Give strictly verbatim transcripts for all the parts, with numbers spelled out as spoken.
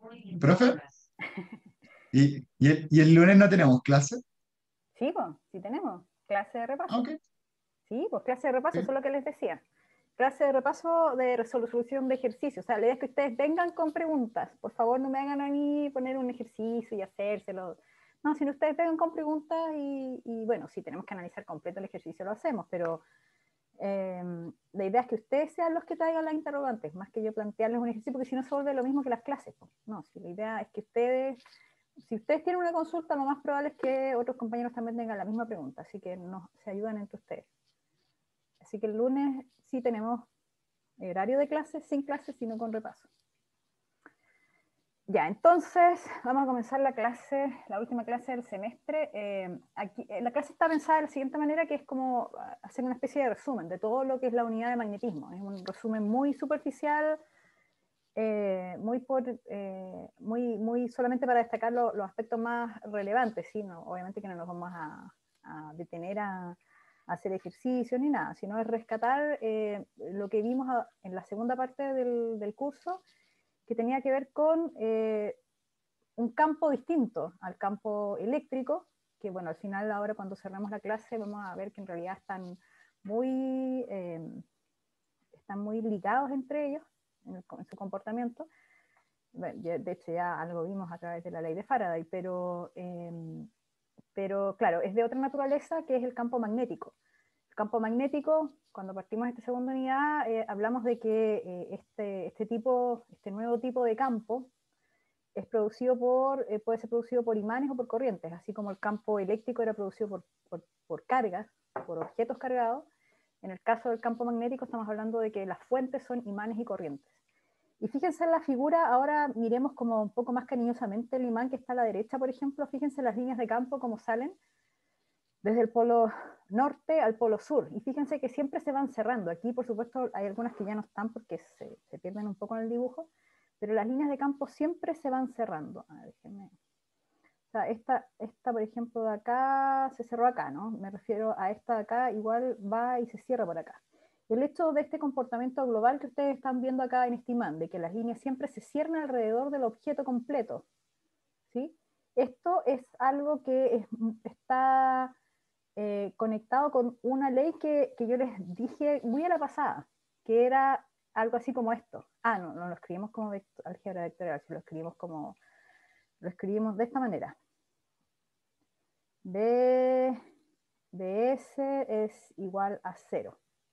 Profe, ¿y, y el, y el lunes no tenemos clase? Sí, pues, sí tenemos clase de Ah, repaso. ok. Sí, pues clase de repaso, eso Ok. es lo que les decía. Clase de repaso de resolución de ejercicios. O sea, la idea es que ustedes vengan con preguntas. Por favor, no me hagan a mí poner un ejercicio y hacérselo. No, sino ustedes vengan con preguntas y, y bueno, si tenemos que analizar completo el ejercicio, lo hacemos, pero eh, la idea es que ustedes sean los que traigan las interrogantes, más que yo plantearles un ejercicio, porque si no se vuelve lo mismo que las clases. Pues. No, si la idea es que ustedes, si ustedes tienen una consulta, lo más probable es que otros compañeros también tengan la misma pregunta, así que no, se ayudan entre ustedes. Así que el lunes sí tenemos horario de clases, sin clases, sino con repaso. Ya, entonces vamos a comenzar la clase, la última clase del semestre. Eh, aquí, eh, la clase está pensada de la siguiente manera, que es como hacer una especie de resumen de todo lo que es la unidad de magnetismo. Es un resumen muy superficial, eh, muy, por, eh, muy, muy solamente para destacar lo, los aspectos más relevantes, ¿sí? No, obviamente que no nos vamos a, a detener a, a, hacer ejercicios ni nada, sino es rescatar eh, lo que vimos a, en la segunda parte del, del curso, que tenía que ver con eh, un campo distinto al campo eléctrico, que bueno, al final ahora cuando cerramos la clase vamos a ver que en realidad están muy, eh, están muy ligados entre ellos en, el, en su comportamiento. De hecho ya algo vimos a través de la ley de Faraday, pero, eh, pero claro, es de otra naturaleza, que es el campo magnético. El campo magnético, cuando partimos de esta segunda unidad, eh, hablamos de que eh, este, este, tipo, este nuevo tipo de campo es producido por, eh, puede ser producido por imanes o por corrientes, así como el campo eléctrico era producido por, por, por cargas, por objetos cargados. En el caso del campo magnético estamos hablando de que las fuentes son imanes y corrientes. Y fíjense en la figura, ahora miremos como un poco más cariñosamente el imán que está a la derecha, por ejemplo, fíjense las líneas de campo como salen desde el polo norte al polo sur, y fíjense que siempre se van cerrando. Aquí, por supuesto, hay algunas que ya no están porque se, se pierden un poco en el dibujo, pero las líneas de campo siempre se van cerrando. A ver, déjenme. O sea, esta, esta, por ejemplo, de acá se cerró acá, ¿no? Me refiero a esta de acá, igual va y se cierra por acá. El hecho de este comportamiento global que ustedes están viendo acá en este imán, de que las líneas siempre se cierran alrededor del objeto completo, ¿sí? Esto es algo que es, está eh, conectado con una ley que, que yo les dije muy a la pasada, que era algo así como esto. Ah, no, no lo escribimos como vector, álgebra vectorial, lo escribimos como, lo escribimos de esta manera. B de S es igual a cero,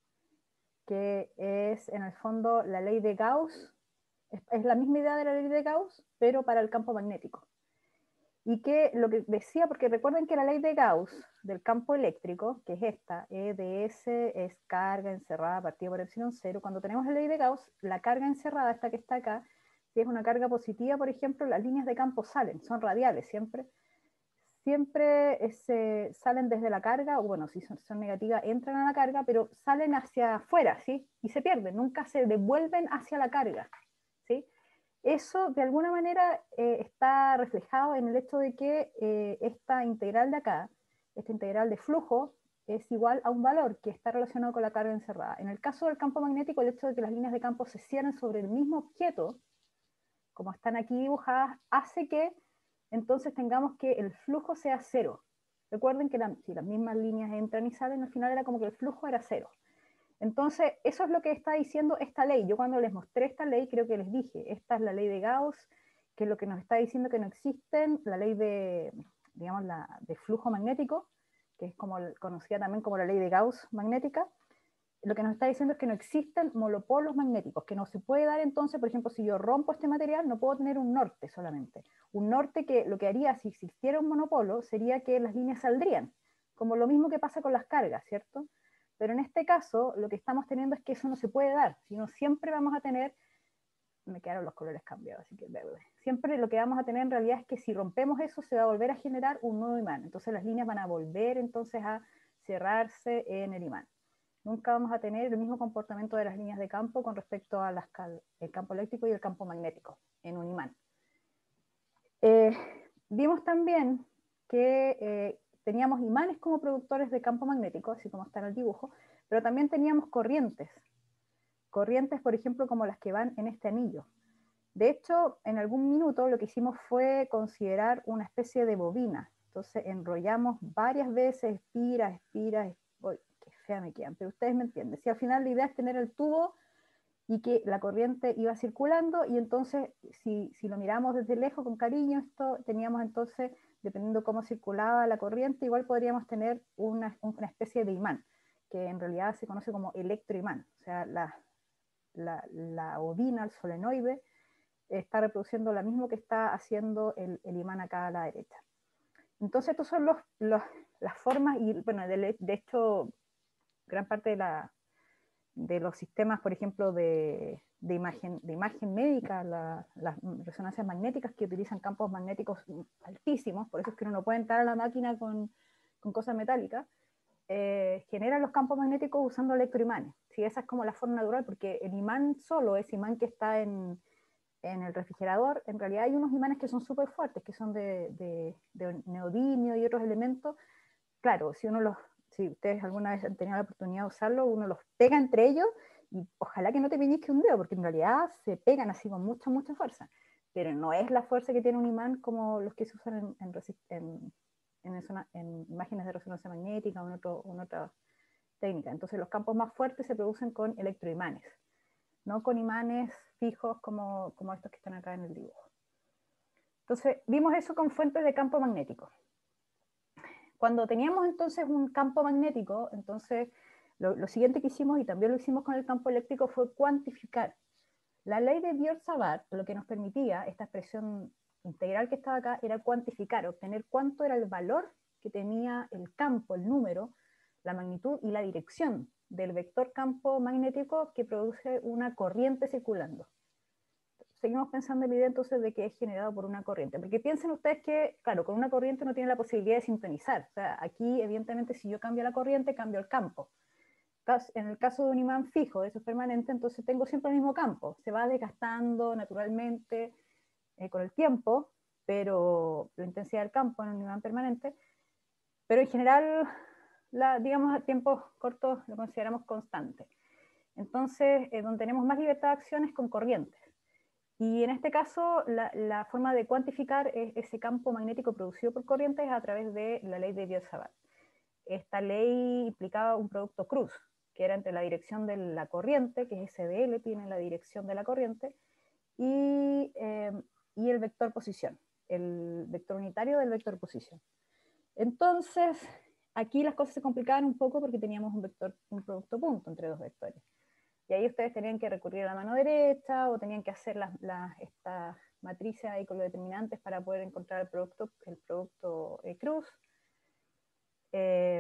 que es en el fondo la ley de Gauss, es, es la misma idea de la ley de Gauss, pero para el campo magnético. Y que lo que decía, porque recuerden que la ley de Gauss del campo eléctrico, que es esta, E de S es carga encerrada partida por epsilon cero, cuando tenemos la ley de Gauss, la carga encerrada, esta que está acá, si es una carga positiva, por ejemplo, las líneas de campo salen, son radiales siempre, siempre se salen desde la carga, o bueno, si son, son negativas, entran a la carga, pero salen hacia afuera, ¿sí? Y se pierden, nunca se devuelven hacia la carga, ¿sí? Eso de alguna manera eh, está reflejado en el hecho de que eh, esta integral de acá, esta integral de flujo, es igual a un valor que está relacionado con la carga encerrada. En el caso del campo magnético, el hecho de que las líneas de campo se cierren sobre el mismo objeto, como están aquí dibujadas, hace que entonces tengamos que el flujo sea cero. Recuerden que la, si las mismas líneas entran y salen, al final era como que el flujo era cero. Entonces, eso es lo que está diciendo esta ley. Yo cuando les mostré esta ley, creo que les dije, esta es la ley de Gauss, que es lo que nos está diciendo que no existen, la ley de, digamos, la, de flujo magnético, que es como conocida también como la ley de Gauss magnética. Lo que nos está diciendo es que no existen monopolos magnéticos, que no se puede dar entonces, por ejemplo, si yo rompo este material, no puedo tener un norte solamente. Un norte que lo que haría si existiera un monopolo sería que las líneas saldrían, como lo mismo que pasa con las cargas, ¿cierto? Pero en este caso, lo que estamos teniendo es que eso no se puede dar, sino siempre vamos a tener, me quedaron los colores cambiados, así que verde. Siempre lo que vamos a tener en realidad es que si rompemos eso, se va a volver a generar un nuevo imán. Entonces las líneas van a volver entonces a cerrarse en el imán. Nunca vamos a tener el mismo comportamiento de las líneas de campo con respecto al campo eléctrico y el campo magnético en un imán. Eh, vimos también que eh, teníamos imanes como productores de campo magnético, así como está en el dibujo, pero también teníamos corrientes. Corrientes, por ejemplo, como las que van en este anillo. De hecho, en algún minuto lo que hicimos fue considerar una especie de bobina. Entonces enrollamos varias veces, expira, expira, expira. Qué fea me quedan, pero ustedes me entienden. Si al final la idea es tener el tubo y que la corriente iba circulando, y entonces si, si lo miramos desde lejos con cariño, esto teníamos entonces, dependiendo cómo circulaba la corriente, igual podríamos tener una, una especie de imán, que en realidad se conoce como electroimán. O sea, la, la, la bobina, el solenoide, está reproduciendo lo mismo que está haciendo el, el imán acá a la derecha. Entonces, estos son los, los, las formas, y bueno, de, de hecho, gran parte de, la, de los sistemas, por ejemplo, de, de, imagen, de imagen médica, la, las resonancias magnéticas que utilizan campos magnéticos altísimos, por eso es que uno no puede entrar a la máquina con, con cosas metálicas, eh, generan los campos magnéticos usando electroimanes. ¿Sí? Esa es como la forma natural, porque el imán solo, ese imán que está en en el refrigerador, en realidad hay unos imanes que son súper fuertes, que son de, de, de neodimio y otros elementos. Claro, si uno los, si ustedes alguna vez han tenido la oportunidad de usarlo, uno los pega entre ellos y ojalá que no te pellizque un dedo, porque en realidad se pegan así con mucha, mucha fuerza. Pero no es la fuerza que tiene un imán como los que se usan en, en, en, en, zona, en imágenes de resonancia magnética o en, otro, en otra técnica. Entonces los campos más fuertes se producen con electroimanes, no con imanes fijos como, como estos que están acá en el dibujo. Entonces, vimos eso con fuentes de campo magnético. Cuando teníamos entonces un campo magnético, entonces lo, lo siguiente que hicimos, y también lo hicimos con el campo eléctrico, fue cuantificar. La ley de Biot-Savart lo que nos permitía, esta expresión integral que estaba acá, era cuantificar, obtener cuánto era el valor que tenía el campo, el número, la magnitud y la dirección del vector campo magnético que produce una corriente circulando. Seguimos pensando en la idea entonces de que es generado por una corriente, porque piensen ustedes que, claro, con una corriente uno tiene la posibilidad de sintonizar. O sea, aquí evidentemente si yo cambio la corriente, cambio el campo. En el caso de un imán fijo, de eso es permanente, entonces tengo siempre el mismo campo. Se va desgastando naturalmente eh, con el tiempo, pero la intensidad del campo en un imán permanente, pero en general, la, digamos, a tiempos cortos lo consideramos constante. Entonces, eh, donde tenemos más libertad de acción es con corrientes. Y en este caso, la, la forma de cuantificar es ese campo magnético producido por corrientes a través de la ley de Biot-Savart. Esta ley implicaba un producto cruz, que era entre la dirección de la corriente, que es S D L, tiene la dirección de la corriente, y, eh, y el vector posición, el vector unitario del vector posición. Entonces, aquí las cosas se complicaban un poco porque teníamos un, vector, un producto punto entre dos vectores. Y ahí ustedes tenían que recurrir a la mano derecha o tenían que hacer las, las, estas matrices ahí con los determinantes para poder encontrar el producto, el producto eh, cruz. Eh,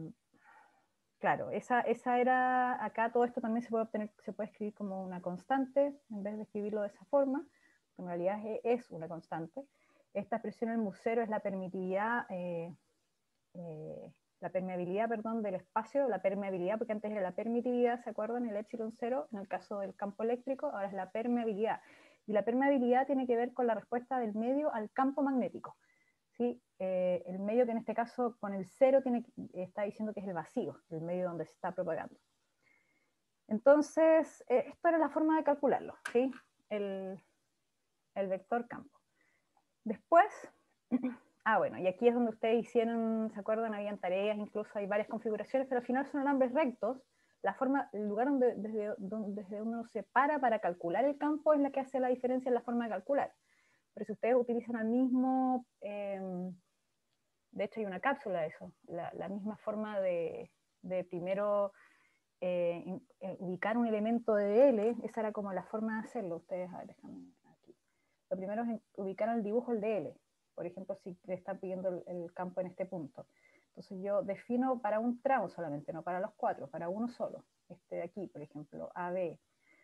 claro, esa, esa era, acá todo esto también se puede obtener, se puede escribir como una constante en vez de escribirlo de esa forma, en realidad es, es una constante. Esta expresión en musero es la permitividad, eh, eh, la permeabilidad, perdón, del espacio, la permeabilidad, porque antes era la permitividad, ¿se acuerdan? El epsilon cero, en el caso del campo eléctrico, ahora es la permeabilidad. Y la permeabilidad tiene que ver con la respuesta del medio al campo magnético. ¿Sí? Eh, el medio que en este caso con el cero tiene, está diciendo que es el vacío, el medio donde se está propagando. Entonces, eh, esto era la forma de calcularlo, ¿sí? el, el vector campo. Después, ah, bueno, y aquí es donde ustedes hicieron, ¿se acuerdan? Habían tareas, incluso hay varias configuraciones, pero al final son alambres rectos. La forma, el lugar donde, desde, donde, desde uno se para para calcular el campo es la que hace la diferencia en la forma de calcular. Pero si ustedes utilizan el mismo, eh, de hecho hay una cápsula de eso, la, la misma forma de, de primero eh, in, eh, ubicar un elemento de D L, esa era como la forma de hacerlo. Ustedes, a ver, déjame aquí. Lo primero es ubicar el dibujo el D L. Por ejemplo, si le está pidiendo el, el campo en este punto. Entonces yo defino para un tramo solamente, no para los cuatro, para uno solo. Este de aquí, por ejemplo, A B,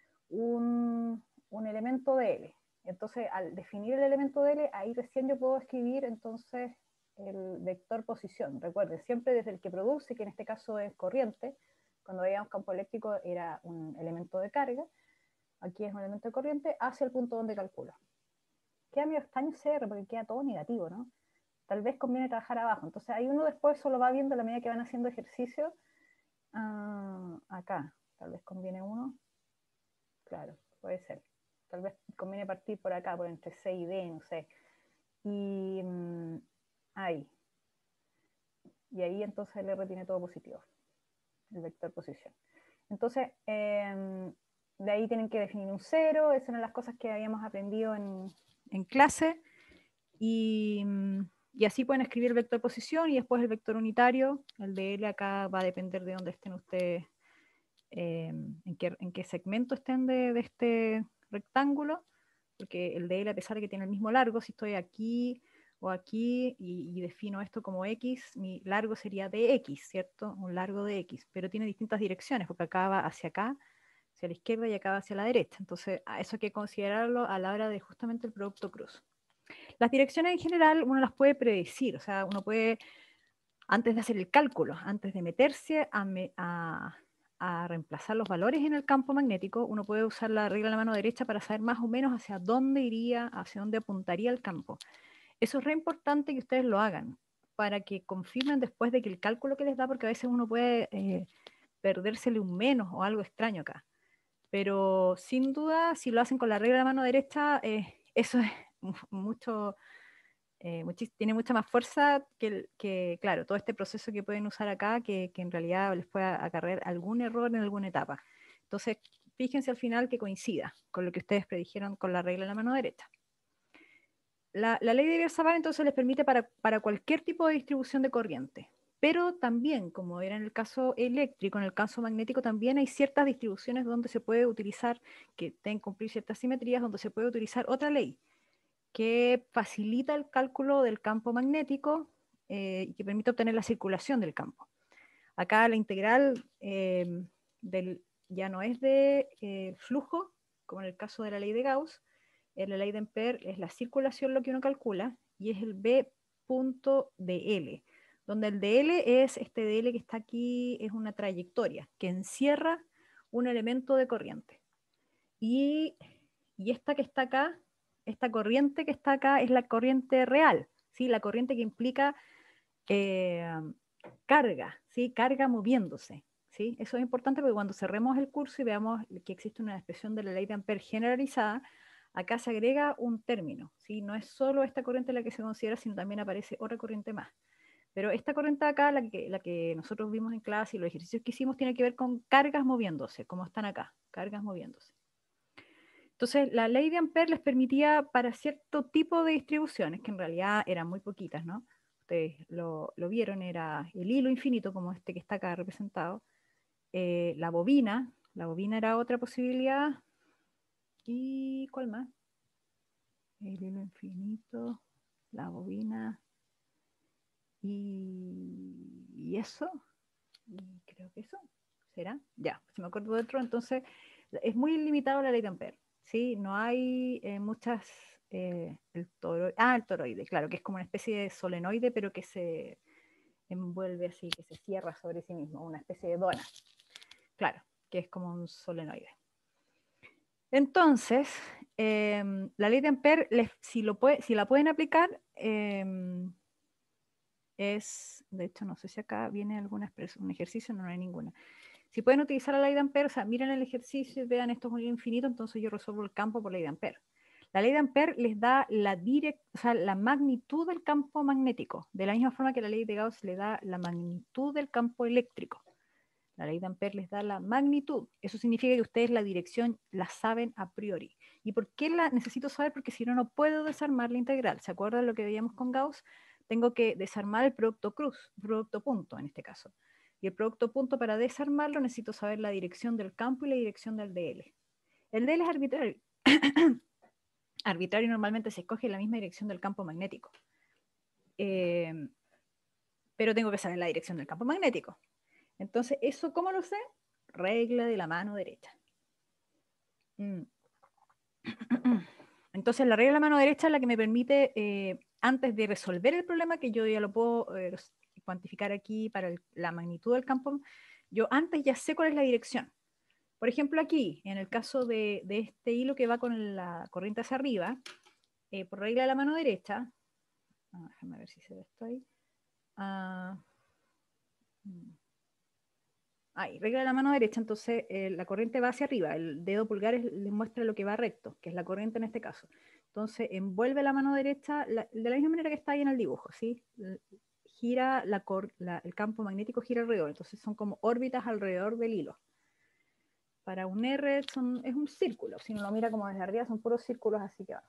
un, un elemento D L. Entonces, al definir el elemento D L, ahí recién yo puedo escribir entonces el vector posición. Recuerden, siempre desde el que produce, que en este caso es corriente. Cuando veíamos campo eléctrico era un elemento de carga. Aquí es un elemento de corriente hacia el punto donde calcula. Queda medio extraño C R porque queda todo negativo, ¿no? Tal vez conviene trabajar abajo. Entonces ahí uno después solo va viendo a la medida que van haciendo ejercicio. Uh, acá, tal vez conviene uno. Claro, puede ser. tal vez conviene partir por acá, por entre C y D, no sé. Y mmm, ahí. Y ahí entonces el R tiene todo positivo, el vector posición. Entonces, eh, de ahí tienen que definir un cero, esas eran las cosas que habíamos aprendido en, en clase, y, y así pueden escribir el vector posición y después el vector unitario. El de L acá va a depender de dónde estén ustedes, eh, en, qué, en qué segmento estén de, de este rectángulo, porque el de L, a pesar de que tiene el mismo largo, si estoy aquí o aquí y, y defino esto como X, mi largo sería de X, ¿cierto? Un largo de X, pero tiene distintas direcciones, porque acá va hacia acá, hacia la izquierda, y acá va hacia la derecha. Entonces, a eso hay que considerarlo a la hora de justamente el producto cruz. Las direcciones en general uno las puede predecir, o sea, uno puede, antes de hacer el cálculo, antes de meterse a, me, a, a reemplazar los valores en el campo magnético, uno puede usar la regla de la mano derecha para saber más o menos hacia dónde iría, hacia dónde apuntaría el campo. Eso es re importante que ustedes lo hagan, para que confirmen después de que el cálculo que les da, porque a veces uno puede eh, perdérsele un menos o algo extraño acá. Pero sin duda, si lo hacen con la regla de la mano derecha, eh, eso es mucho, eh, tiene mucha más fuerza que, que, claro, todo este proceso que pueden usar acá, que, que en realidad les pueda acarrear algún error en alguna etapa. Entonces, fíjense al final que coincida con lo que ustedes predijeron con la regla de la mano derecha. La, la ley de Beer-Savart entonces les permite para, para cualquier tipo de distribución de corriente, pero también, como era en el caso eléctrico, en el caso magnético también hay ciertas distribuciones donde se puede utilizar, que deben cumplir ciertas simetrías, donde se puede utilizar otra ley que facilita el cálculo del campo magnético eh, y que permite obtener la circulación del campo. Acá la integral eh, del, ya no es de eh, flujo, como en el caso de la ley de Gauss. En la ley de Ampère es la circulación lo que uno calcula, y es el B punto dl, donde el dl es este dl que está aquí, es una trayectoria que encierra un elemento de corriente. Y, y esta que está acá, esta corriente que está acá es la corriente real, ¿sí? La corriente que implica eh, carga, ¿sí? Carga moviéndose. ¿Sí? Eso es importante porque cuando cerremos el curso y veamos que existe una expresión de la ley de Ampère generalizada, acá se agrega un término, ¿sí? No es solo esta corriente la que se considera, sino también aparece otra corriente más. Pero esta corriente acá, la que, la que nosotros vimos en clase y los ejercicios que hicimos, tiene que ver con cargas moviéndose, como están acá, cargas moviéndose. Entonces, la ley de Ampère les permitía para cierto tipo de distribuciones, que en realidad eran muy poquitas, ¿no? Ustedes lo, lo vieron, era el hilo infinito, como este que está acá representado, eh, la bobina, la bobina era otra posibilidad, ¿y cuál más? El hilo infinito, la bobina, y, y eso, y creo que eso, ¿será? Ya, si me acuerdo de otro, entonces es muy limitado la ley de Ampère, ¿sí? No hay eh, muchas, eh, el toro, ah, el toroide, claro, que es como una especie de solenoide, pero que se envuelve así, que se cierra sobre sí mismo, una especie de dona, claro, que es como un solenoide. Entonces, eh, la ley de Ampère, les, si, lo puede, si la pueden aplicar, eh, es, de hecho, no sé si acá viene alguna expresión, un ejercicio, no, no hay ninguna. Si pueden utilizar la ley de Ampère, o sea, miren el ejercicio y vean esto es un infinito, entonces yo resuelvo el campo por ley de Ampère. La ley de Ampère les da la, direct, o sea, la magnitud del campo magnético, de la misma forma que la ley de Gauss le da la magnitud del campo eléctrico. La ley de Ampère les da la magnitud. Eso significa que ustedes la dirección la saben a priori. ¿Y por qué la necesito saber? Porque si no, no puedo desarmar la integral. ¿Se acuerdan lo que veíamos con Gauss? Tengo que desarmar el producto cruz, producto punto en este caso. Y el producto punto, para desarmarlo, necesito saber la dirección del campo y la dirección del dl. El dl es arbitrario. Arbitrario, normalmente se escoge la misma dirección del campo magnético. Eh, pero tengo que saber la dirección del campo magnético. Entonces, ¿eso cómo lo sé? Regla de la mano derecha. Mm. Entonces, la regla de la mano derecha es la que me permite, eh, antes de resolver el problema, que yo ya lo puedo eh, cuantificar aquí para el, la magnitud del campo, yo antes ya sé cuál es la dirección. Por ejemplo, aquí, en el caso de, de este hilo que va con la corriente hacia arriba, eh, por regla de la mano derecha, ah, déjame ver si se ve esto ahí, ah, Ahí, regla de la mano derecha, entonces eh, la corriente va hacia arriba, el dedo pulgar es, le muestra lo que va recto, que es la corriente en este caso. Entonces envuelve la mano derecha la, de la misma manera que está ahí en el dibujo, ¿sí? Gira la cor, la, el campo magnético gira alrededor, entonces son como órbitas alrededor del hilo. Para un R son, es un círculo, si uno lo mira como desde arriba son puros círculos así que van.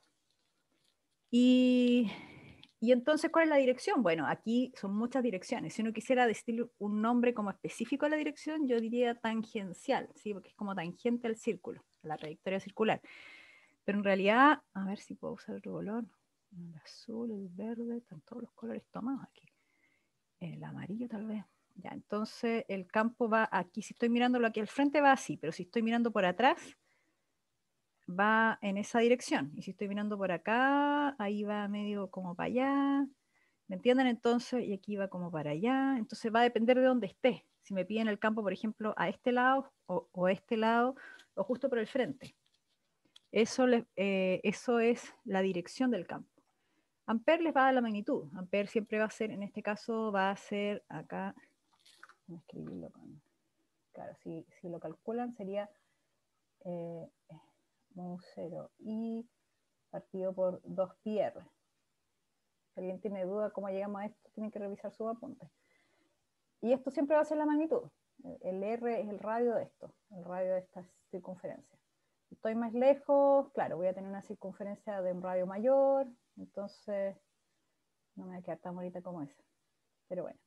Y, y entonces, ¿cuál es la dirección? Bueno, aquí son muchas direcciones. Si uno quisiera decir un nombre como específico a la dirección, yo diría tangencial, ¿sí? Porque es como tangente al círculo, a la trayectoria circular. Pero en realidad, a ver si puedo usar otro color. El azul, el verde, están todos los colores tomados aquí. El amarillo tal vez. Ya, entonces el campo va aquí, si estoy mirándolo aquí al frente va así, pero si estoy mirando por atrás, va en esa dirección. Y si estoy mirando por acá, ahí va medio como para allá. ¿Me entienden? Entonces, y aquí va como para allá. Entonces va a depender de dónde esté. Si me piden el campo, por ejemplo, a este lado o, o a este lado o justo por el frente. Eso, le, eh, eso es la dirección del campo. Ampere les va a dar la magnitud. Ampere siempre va a ser, en este caso, va a ser acá. Voy a escribirlo con, claro, si, si lo calculan sería eh, mu cero i partido por dos pi r. Si alguien tiene duda cómo llegamos a esto, tienen que revisar sus apuntes. Y esto siempre va a ser la magnitud. El R es el radio de esto, el radio de esta circunferencia. Si estoy más lejos, claro, voy a tener una circunferencia de un radio mayor, entonces no me va a quedar tan bonita como esa. Pero bueno.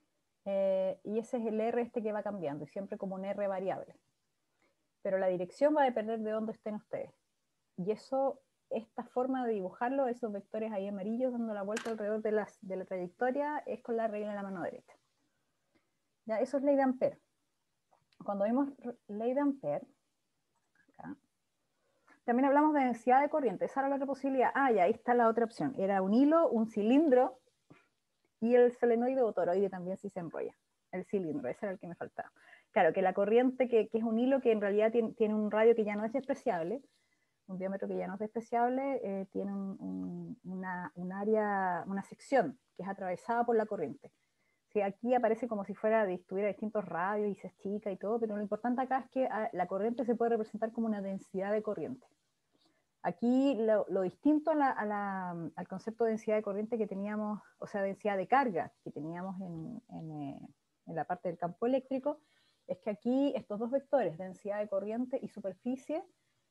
Eh, y ese es el R este que va cambiando, y siempre como un R variable. Pero la dirección va a depender de dónde estén ustedes. Y eso, esta forma de dibujarlo, esos vectores ahí amarillos dando la vuelta alrededor de, las, de la trayectoria, es con la regla de la mano derecha. Ya, eso es ley de Ampere. Cuando vimos ley de Ampere, acá, también hablamos de densidad de corriente. Esa era la otra posibilidad. Ah, ya, ahí está la otra opción. Era un hilo, un cilindro, y el solenoide o toroide también si se enrolla. El cilindro, ese era el que me faltaba. Claro, que la corriente, que, que es un hilo que en realidad tiene, tiene un radio que ya no es despreciable, un diámetro que ya no es despreciable, eh, tiene un, un, una, un área, una sección que es atravesada por la corriente. Sí, aquí aparece como si fuera, estuviera distintos radios y se achica y todo, pero lo importante acá es que a, la corriente se puede representar como una densidad de corriente. Aquí lo, lo distinto a la, a la, al concepto de densidad de corriente que teníamos, o sea, densidad de carga que teníamos en, en, eh, en la parte del campo eléctrico, es que aquí estos dos vectores, densidad de corriente y superficie,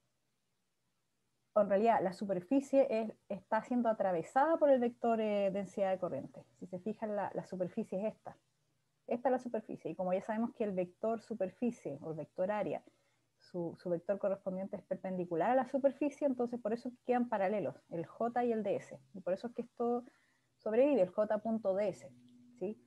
en realidad la superficie es, está siendo atravesada por el vector eh, densidad de corriente. Si se fijan, la, la superficie es esta. Esta es la superficie, y como ya sabemos que el vector superficie o el vector área, su, su vector correspondiente es perpendicular a la superficie, entonces por eso quedan paralelos, el J y el D S, y por eso es que esto sobrevive, el J.ds, ¿sí?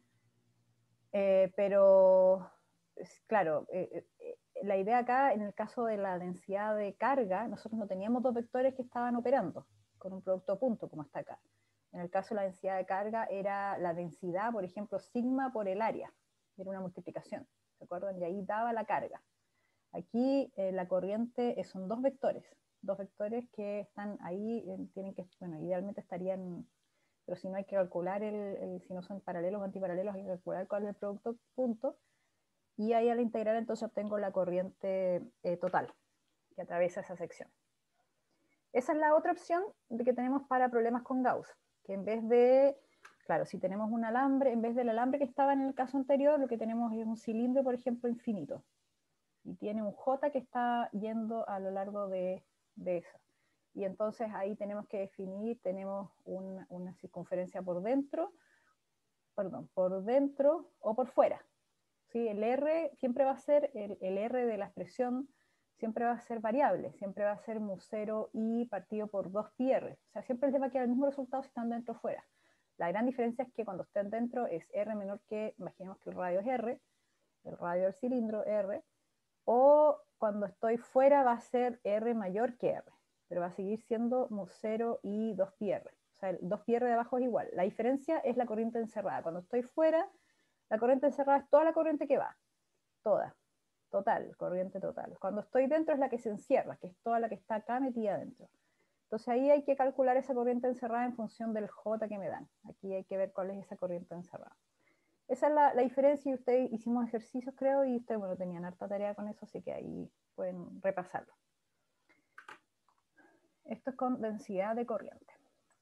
Eh, pero, claro, eh, eh, la idea acá, en el caso de la densidad de carga, nosotros no teníamos dos vectores que estaban operando con un producto punto, como está acá. En el caso de la densidad de carga era la densidad, por ejemplo, sigma por el área, era una multiplicación, ¿se acuerdan? Y ahí daba la carga. Aquí eh, la corriente son dos vectores, dos vectores que están ahí, eh, tienen que, bueno, idealmente estarían, pero si no hay que calcular, el, el, si no son paralelos o antiparalelos, hay que calcular cuál es el producto punto, y ahí al integrar entonces obtengo la corriente eh, total que atraviesa esa sección. Esa es la otra opción de que tenemos para problemas con Gauss, que en vez de, claro, si tenemos un alambre, en vez del alambre que estaba en el caso anterior, lo que tenemos es un cilindro, por ejemplo, infinito, y tiene un J que está yendo a lo largo de, de eso. Y entonces ahí tenemos que definir, tenemos un, una circunferencia por dentro, perdón, por dentro o por fuera. ¿Sí? El R siempre va a ser, el, el R de la expresión siempre va a ser variable, siempre va a ser mu cero i partido por dos pi r. O sea, siempre les va a quedar el mismo resultado si están dentro o fuera. La gran diferencia es que cuando estén dentro es R menor que, imaginemos que el radio es R, el radio del cilindro R, o cuando estoy fuera va a ser R mayor que R, pero va a seguir siendo mu cero i dos pi r. O sea, el dos pi r de abajo es igual. La diferencia es la corriente encerrada. Cuando estoy fuera, la corriente encerrada es toda la corriente que va, toda, total, corriente total. Cuando estoy dentro es la que se encierra, que es toda la que está acá metida dentro. Entonces ahí hay que calcular esa corriente encerrada en función del J que me dan. Aquí hay que ver cuál es esa corriente encerrada. esa es la, la diferencia, y ustedes hicimos ejercicios, creo, y ustedes, bueno, tenían harta tarea con eso, así que ahí pueden repasarlo. Esto es con densidad de corriente.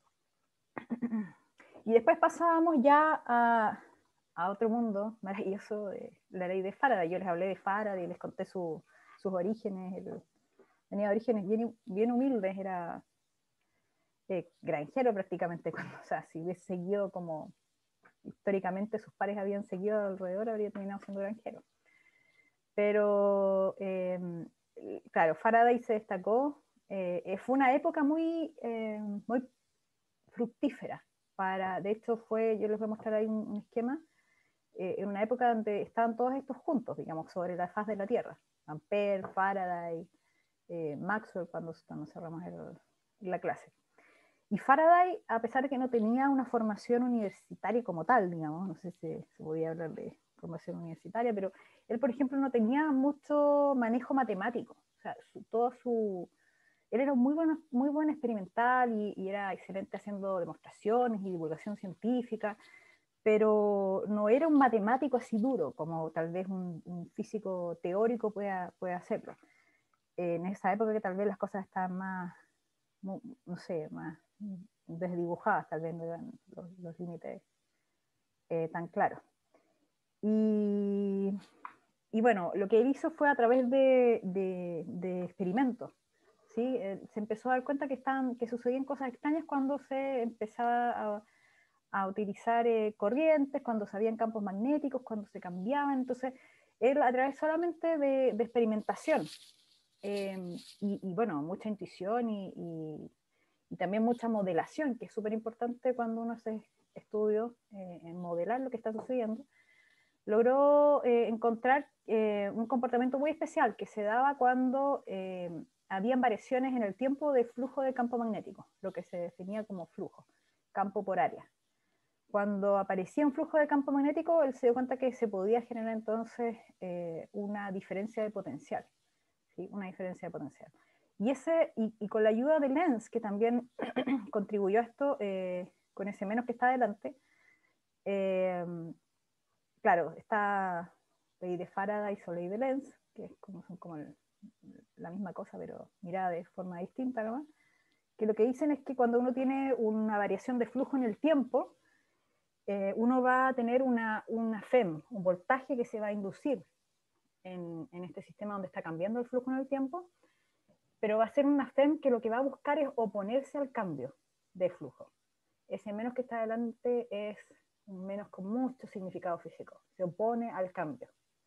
Y después pasábamos ya a, a otro mundo maravilloso de la ley de Faraday. Yo les hablé de Faraday, les conté su, sus orígenes. El, tenía orígenes bien, bien humildes, era eh, granjero prácticamente. Cuando, o sea, si hubiese seguido como históricamente sus pares habían seguido alrededor, habría terminado siendo granjero. Pero, eh, claro, Faraday se destacó. Eh, fue una época muy, eh, muy fructífera. Para, de hecho, fue, yo les voy a mostrar ahí un, un esquema, eh, en una época donde estaban todos estos juntos, digamos, sobre la faz de la Tierra. Ampère, Faraday, eh, Maxwell, cuando, cuando cerramos el, la clase. Y Faraday, a pesar de que no tenía una formación universitaria como tal, digamos, no sé si se podía hablar de formación universitaria, pero él, por ejemplo, no tenía mucho manejo matemático. O sea, su, todo su... Él era muy buen, muy buen experimental y, y era excelente haciendo demostraciones y divulgación científica, pero no era un matemático así duro como tal vez un, un físico teórico pueda, pueda hacerlo. En esa época que tal vez las cosas estaban más, no, no sé, más desdibujadas, tal vez no eran los, los límites eh, tan claros. Y, y bueno, lo que él hizo fue a través de, de, de experimentos. ¿Sí? Eh, se empezó a dar cuenta que, estaban, que sucedían cosas extrañas cuando se empezaba a, a utilizar eh, corrientes, cuando se habían campos magnéticos, cuando se cambiaban. Entonces, él a través solamente de, de experimentación eh, y, y, bueno, mucha intuición y, y, y también mucha modelación, que es súper importante cuando uno hace estudios eh, en modelar lo que está sucediendo, logró eh, encontrar eh, un comportamiento muy especial que se daba cuando eh, habían variaciones en el tiempo de flujo de campo magnético, lo que se definía como flujo, campo por área. Cuando aparecía un flujo de campo magnético, él se dio cuenta que se podía generar entonces eh, una diferencia de potencial, ¿sí? Una diferencia de potencial. Y, ese, y, y con la ayuda de Lenz, que también contribuyó a esto, eh, con ese menos que está adelante, eh, claro, está ley de Faraday y ley de Lenz, que es como, son como el, la misma cosa, pero mirada de forma distinta, ¿no? Que lo que dicen es que cuando uno tiene una variación de flujo en el tiempo, eh, uno va a tener una, una F E M, un voltaje que se va a inducir en, en este sistema donde está cambiando el flujo en el tiempo, pero va a ser una F E M que lo que va a buscar es oponerse al cambio de flujo. Ese menos que está adelante es un menos con mucho significado físico, se opone al cambio.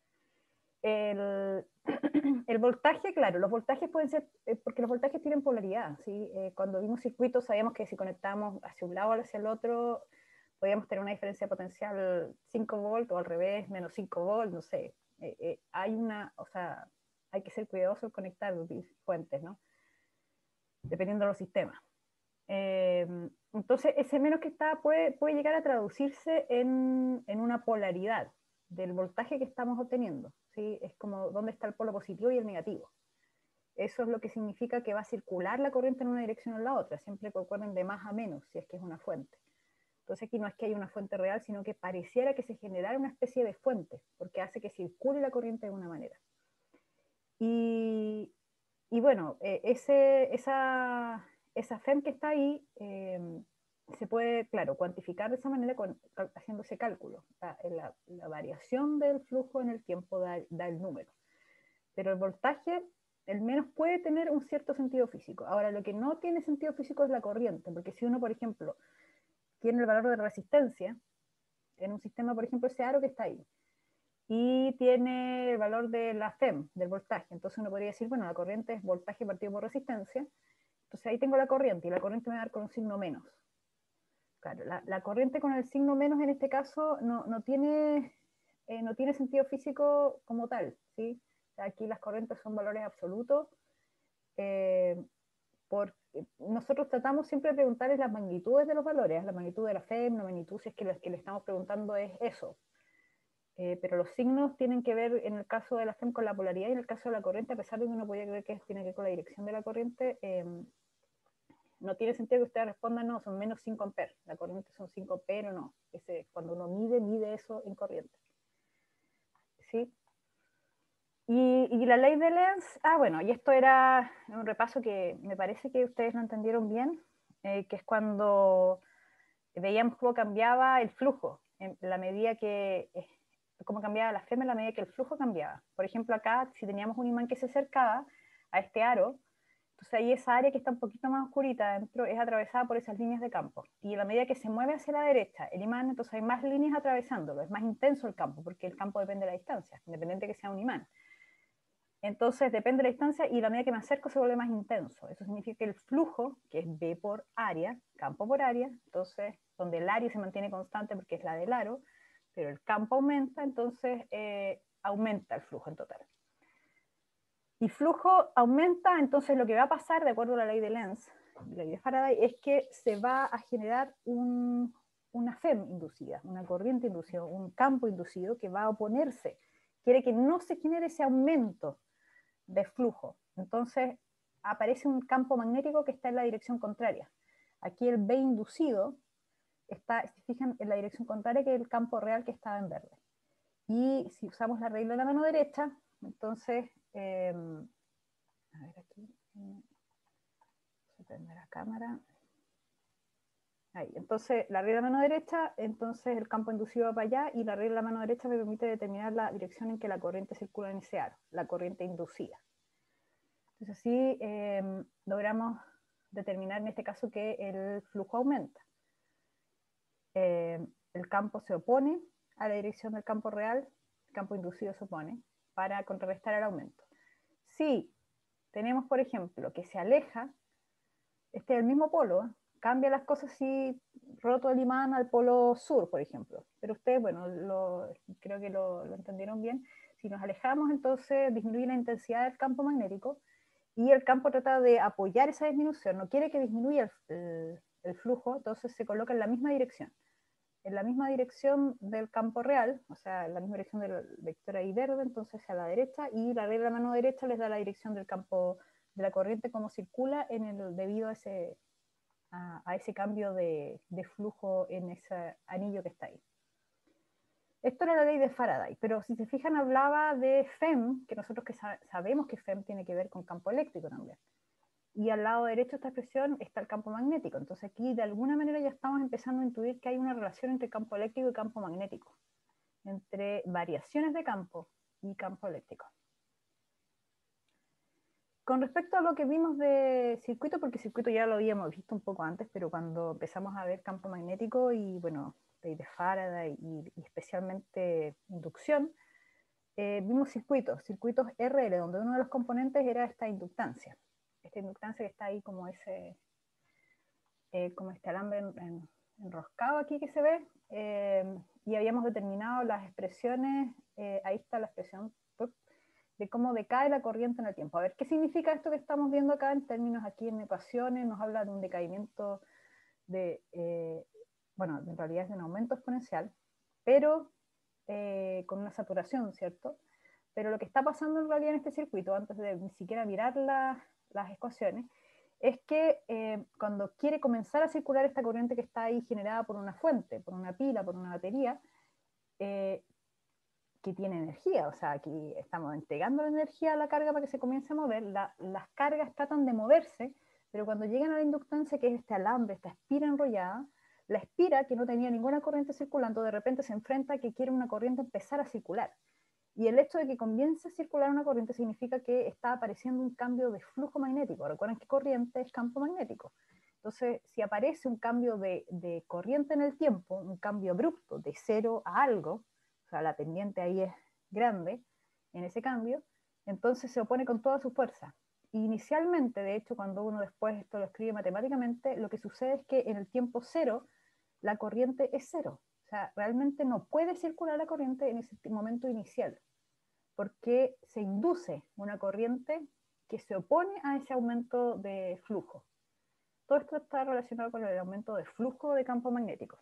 El, el voltaje, claro, los voltajes pueden ser, eh, porque los voltajes tienen polaridad, ¿sí? Eh, cuando vimos circuitos sabíamos que si conectamos hacia un lado o hacia el otro, podíamos tener una diferencia potencial cinco volt o al revés, menos cinco volt, no sé. Eh, eh, hay una, o sea, hay que ser cuidadoso al conectar fuentes, ¿no? Dependiendo de los sistemas. Eh, entonces, ese menos que está puede, puede llegar a traducirse en, en una polaridad del voltaje que estamos obteniendo, ¿sí? Es como dónde está el polo positivo y el negativo. Eso es lo que significa que va a circular la corriente en una dirección o en la otra, siempre recuerden de más a menos, si es que es una fuente. Entonces aquí no es que haya una fuente real, sino que pareciera que se generara una especie de fuente, porque hace que circule la corriente de una manera. Y, y bueno, eh, ese, esa, esa F E M que está ahí eh, se puede, claro, cuantificar de esa manera con, haciendo ese cálculo. La, la, la variación del flujo en el tiempo da, da el número. Pero el voltaje, el menos puede tener un cierto sentido físico. Ahora, lo que no tiene sentido físico es la corriente, porque si uno, por ejemplo, tiene el valor de resistencia en un sistema, por ejemplo, ese aro que está ahí, y tiene el valor de la F E M, del voltaje. Entonces uno podría decir, bueno, la corriente es voltaje partido por resistencia. Entonces ahí tengo la corriente y la corriente me va a dar con un signo menos. Claro, la, la corriente con el signo menos en este caso no, no, tiene, eh, no tiene sentido físico como tal, ¿sí? O sea, aquí las corrientes son valores absolutos. Eh, porque nosotros tratamos siempre de preguntarles las magnitudes de los valores, la magnitud de la F E M, la magnitud si es que lo que le estamos preguntando es eso. Eh, pero los signos tienen que ver, en el caso de la F E M, con la polaridad, y en el caso de la corriente, a pesar de que uno podía creer que tiene que ver con la dirección de la corriente, eh, no tiene sentido que ustedes respondan, no, son menos cinco amperes, la corriente son cinco pero no, ese, cuando uno mide, mide eso en corriente. ¿Sí? Y, y la ley de Lenz, ah, bueno, y esto era un repaso que me parece que ustedes lo entendieron bien, eh, que es cuando veíamos cómo cambiaba el flujo, en la medida que, eh, cómo cambiaba la F E M en la medida que el flujo cambiaba. Por ejemplo, acá, si teníamos un imán que se acercaba a este aro, entonces ahí esa área que está un poquito más oscurita dentro es atravesada por esas líneas de campo. Y a la medida que se mueve hacia la derecha el imán, entonces hay más líneas atravesándolo, es más intenso el campo, porque el campo depende de la distancia, independiente de que sea un imán. Entonces depende de la distancia y a la medida que me acerco se vuelve más intenso. Eso significa que el flujo, que es B por área, campo por área, entonces donde el área se mantiene constante porque es la del aro, pero el campo aumenta, entonces eh, aumenta el flujo en total. Y flujo aumenta, entonces lo que va a pasar, de acuerdo a la ley de Lenz, la ley de Faraday, es que se va a generar un, una F E M inducida, una corriente inducida, un campo inducido que va a oponerse. Quiere que no se genere ese aumento de flujo. Entonces aparece un campo magnético que está en la dirección contraria. Aquí el B inducido está, si fijan, en la dirección contraria que el campo real que estaba en verde. Y si usamos la regla de la mano derecha, entonces, eh, a ver aquí, se prende la cámara. Ahí, entonces la regla de la mano derecha, entonces el campo inducido va para allá y la regla de la mano derecha me permite determinar la dirección en que la corriente circula en ese aro, la corriente inducida. Entonces así eh, logramos determinar en este caso que el flujo aumenta. Eh, el campo se opone a la dirección del campo real, el campo inducido se opone, para contrarrestar el aumento. Si tenemos, por ejemplo, que se aleja, este es el mismo polo, cambia las cosas si roto el imán al polo sur, por ejemplo. Pero ustedes, bueno, lo, creo que lo, lo entendieron bien. Si nos alejamos, entonces disminuye la intensidad del campo magnético y el campo trata de apoyar esa disminución, no quiere que disminuya el, el, el flujo, entonces se coloca en la misma dirección. En la misma dirección del campo real, o sea, en la misma dirección del vector ahí verde, entonces a la derecha, y la regla de la mano derecha les da la dirección del campo de la corriente, cómo circula en el, debido a ese, a, a ese cambio de, de flujo en ese anillo que está ahí. Esto era la ley de Faraday, pero si se fijan hablaba de F E M, que nosotros que sa sabemos que F E M tiene que ver con campo eléctrico también. Y al lado derecho de esta expresión está el campo magnético. Entonces aquí de alguna manera ya estamos empezando a intuir que hay una relación entre campo eléctrico y campo magnético, entre variaciones de campo y campo eléctrico. Con respecto a lo que vimos de circuito, porque circuito ya lo habíamos visto un poco antes, pero cuando empezamos a ver campo magnético y bueno, ley de Faraday y, y especialmente inducción, eh, vimos circuitos, circuitos R L, donde uno de los componentes era esta inductancia. Esta inductancia que está ahí como ese, eh, como este alambre en, en, enroscado aquí que se ve, eh, y habíamos determinado las expresiones, eh, ahí está la expresión de cómo decae la corriente en el tiempo. A ver, ¿qué significa esto que estamos viendo acá en términos aquí en ecuaciones? Nos habla de un decaimiento de, eh, bueno, en realidad es de un aumento exponencial, pero eh, con una saturación, ¿cierto? Pero lo que está pasando en realidad en este circuito, antes de ni siquiera mirar la, las ecuaciones, es que eh, cuando quiere comenzar a circular esta corriente que está ahí generada por una fuente, por una pila, por una batería, eh, que tiene energía, o sea, aquí estamos entregando la energía a la carga para que se comience a mover, la, las cargas tratan de moverse, pero cuando llegan a la inductancia, que es este alambre, esta espira enrollada, la espira, que no tenía ninguna corriente circulando, de repente se enfrenta a que quiere una corriente empezar a circular. Y el hecho de que comience a circular una corriente significa que está apareciendo un cambio de flujo magnético. Recuerden que corriente es campo magnético. Entonces, si aparece un cambio de, de corriente en el tiempo, un cambio abrupto de cero a algo, o sea, la pendiente ahí es grande en ese cambio, entonces se opone con toda su fuerza. Inicialmente, de hecho, cuando uno después esto lo escribe matemáticamente, lo que sucede es que en el tiempo cero, la corriente es cero. O sea, realmente no puede circular la corriente en ese momento inicial, porque se induce una corriente que se opone a ese aumento de flujo. Todo esto está relacionado con el aumento de flujo de campo magnético,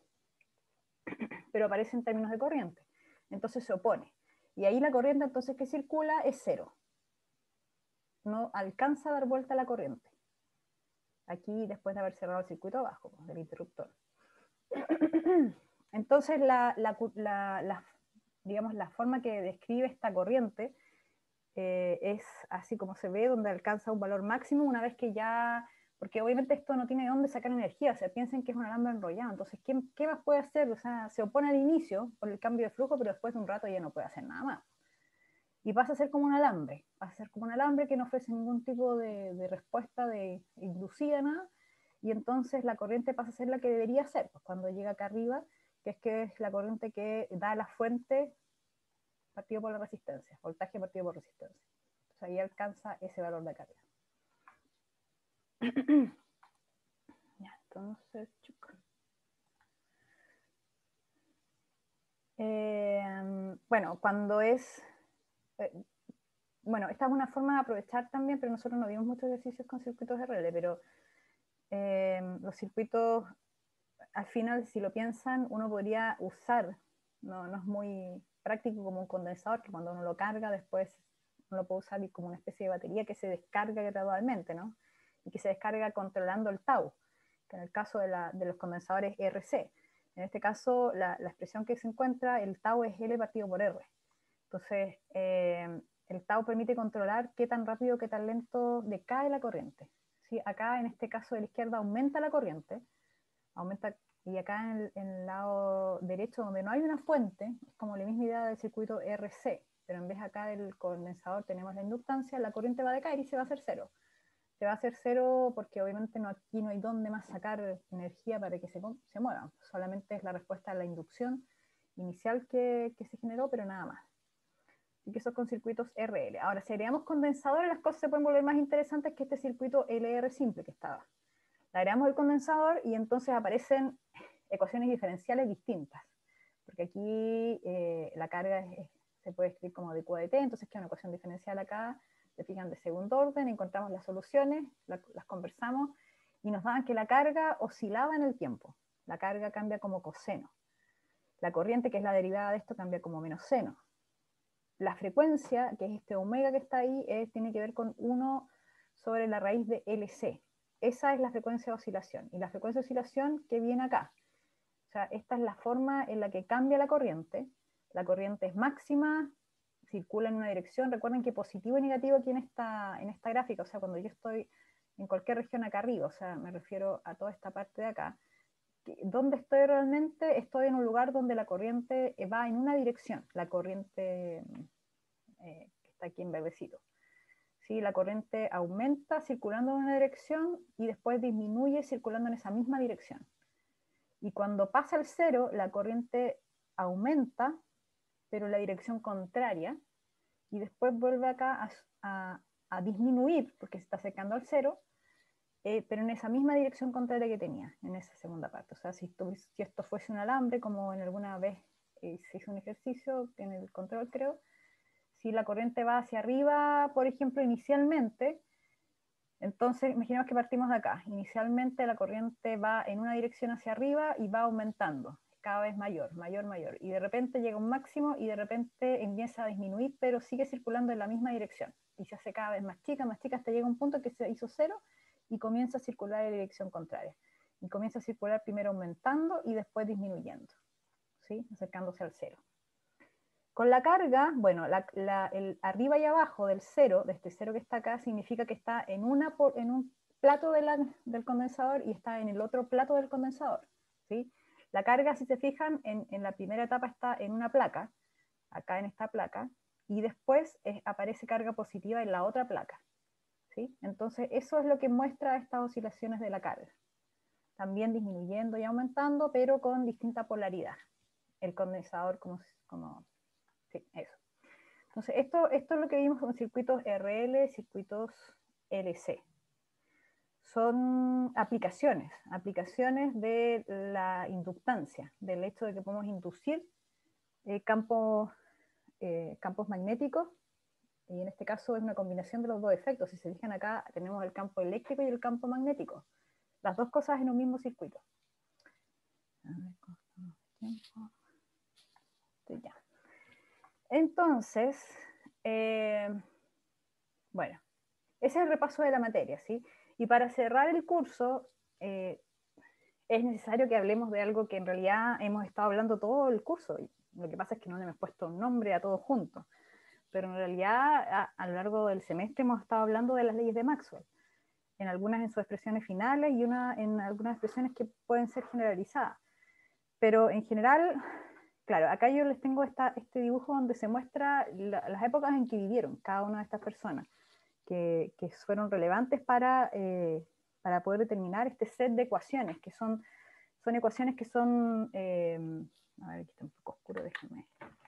pero aparece en términos de corriente. Entonces se opone. Y ahí la corriente entonces que circula es cero. No alcanza a dar vuelta a la corriente. aquí después de haber cerrado el circuito abajo, pues, del interruptor. Entonces, la, la, la, la, digamos, la forma que describe esta corriente eh, es así como se ve, donde alcanza un valor máximo una vez que ya, porque obviamente esto no tiene dónde sacar energía, o sea, piensen que es un alambre enrollado, entonces, ¿qué, qué más puede hacer? O sea, se opone al inicio por el cambio de flujo, pero después de un rato ya no puede hacer nada más. Y pasa a ser como un alambre, pasa a ser como un alambre que no ofrece ningún tipo de, de respuesta de inducida, nada, y entonces la corriente pasa a ser la que debería ser, pues cuando llega acá arriba, que es que es la corriente que da la fuente partido por la resistencia, voltaje partido por resistencia. Entonces ahí alcanza ese valor de carga. Ya, entonces, chuc. Eh, bueno, cuando es... Eh, bueno, esta es una forma de aprovechar también, pero nosotros no vimos muchos ejercicios con circuitos R L, pero eh, los circuitos, al final, si lo piensan, uno podría usar, no, no es muy práctico como un condensador, que cuando uno lo carga, después uno lo puede usar como una especie de batería que se descarga gradualmente, ¿no? Y que se descarga controlando el tau, que en el caso de, la, de los condensadores R C. En este caso, la, la expresión que se encuentra, el tau es L partido por R. Entonces, eh, el tau permite controlar qué tan rápido, qué tan lento decae la corriente. ¿Sí? Acá, en este caso de la izquierda, aumenta la corriente, aumenta, y acá en el, en el lado derecho, donde no hay una fuente, es como la misma idea del circuito R C, pero en vez acá del condensador tenemos la inductancia, la corriente va a decaer y se va a hacer cero. Se va a hacer cero porque obviamente no, aquí no hay dónde más sacar energía para que se, se mueva, solamente es la respuesta a la inducción inicial que, que se generó, pero nada más. Y que eso con circuitos R L. Ahora, si agregamos condensadores, las cosas se pueden volver más interesantes que este circuito L R simple que estaba. Le agregamos el condensador y entonces aparecen ecuaciones diferenciales distintas. Porque aquí eh, la carga es, se puede escribir como de Q de T, entonces queda una ecuación diferencial acá, se fijan de segundo orden, encontramos las soluciones, la, las conversamos, y nos daban que la carga oscilaba en el tiempo. La carga cambia como coseno. La corriente, que es la derivada de esto, cambia como menos seno. La frecuencia, que es este omega que está ahí, es, tiene que ver con uno sobre la raíz de L C. Esa es la frecuencia de oscilación. Y la frecuencia de oscilación que viene acá. O sea, esta es la forma en la que cambia la corriente. La corriente es máxima, circula en una dirección. Recuerden que positivo y negativo aquí en esta, en esta gráfica, o sea, cuando yo estoy en cualquier región acá arriba, o sea, me refiero a toda esta parte de acá, ¿dónde estoy realmente? Estoy en un lugar donde la corriente va en una dirección, la corriente eh, que está aquí en verdecito. ¿Sí? La corriente aumenta circulando en una dirección y después disminuye circulando en esa misma dirección. Y cuando pasa el cero, la corriente aumenta, pero en la dirección contraria, y después vuelve acá a, a, a disminuir, porque se está acercando al cero, Eh, pero en esa misma dirección contraria que tenía, en esa segunda parte. O sea, si esto, si esto fuese un alambre, como en alguna vez eh, se hizo un ejercicio en el control, creo, si la corriente va hacia arriba, por ejemplo, inicialmente, entonces imaginemos que partimos de acá. Inicialmente la corriente va en una dirección hacia arriba y va aumentando, cada vez mayor, mayor, mayor. Y de repente llega un máximo y de repente empieza a disminuir, pero sigue circulando en la misma dirección. Y se hace cada vez más chica, más chica, hasta llega un punto que se hizo cero y comienza a circular en dirección contraria. Y comienza a circular primero aumentando y después disminuyendo, ¿sí? Acercándose al cero. Con la carga, bueno, la, la, el arriba y abajo del cero, de este cero que está acá, significa que está en, una, en un plato de la, del condensador y está en el otro plato del condensador, ¿sí? La carga, si se fijan, en, en la primera etapa está en una placa, acá en esta placa, y después es, aparece carga positiva en la otra placa, ¿sí? Entonces, eso es lo que muestra estas oscilaciones de la carga. También disminuyendo y aumentando, pero con distinta polaridad. El condensador como... como sí, eso. Entonces, esto, esto es lo que vimos con circuitos R L, circuitos L C. Son aplicaciones, aplicaciones de la inductancia, del hecho de que podemos inducir eh, campos, eh, campos magnéticos, y en este caso es una combinación de los dos efectos. Si se fijan acá, tenemos el campo eléctrico y el campo magnético. Las dos cosas en un mismo circuito. A ver, tiempo. Ya. Entonces, eh, bueno, ese es el repaso de la materia, ¿sí? Y para cerrar el curso, eh, es necesario que hablemos de algo que en realidad hemos estado hablando todo el curso. Lo que pasa es que no le hemos puesto un nombre a todos juntos. Pero en realidad, a, a lo largo del semestre hemos estado hablando de las leyes de Maxwell, en algunas en sus expresiones finales y una en algunas expresiones que pueden ser generalizadas. Pero en general, claro, acá yo les tengo esta, este dibujo donde se muestra la, las épocas en que vivieron cada una de estas personas, que, que fueron relevantes para, eh, para poder determinar este set de ecuaciones, que son, son ecuaciones que son, eh, a ver, aquí está un poco oscuro, déjenme,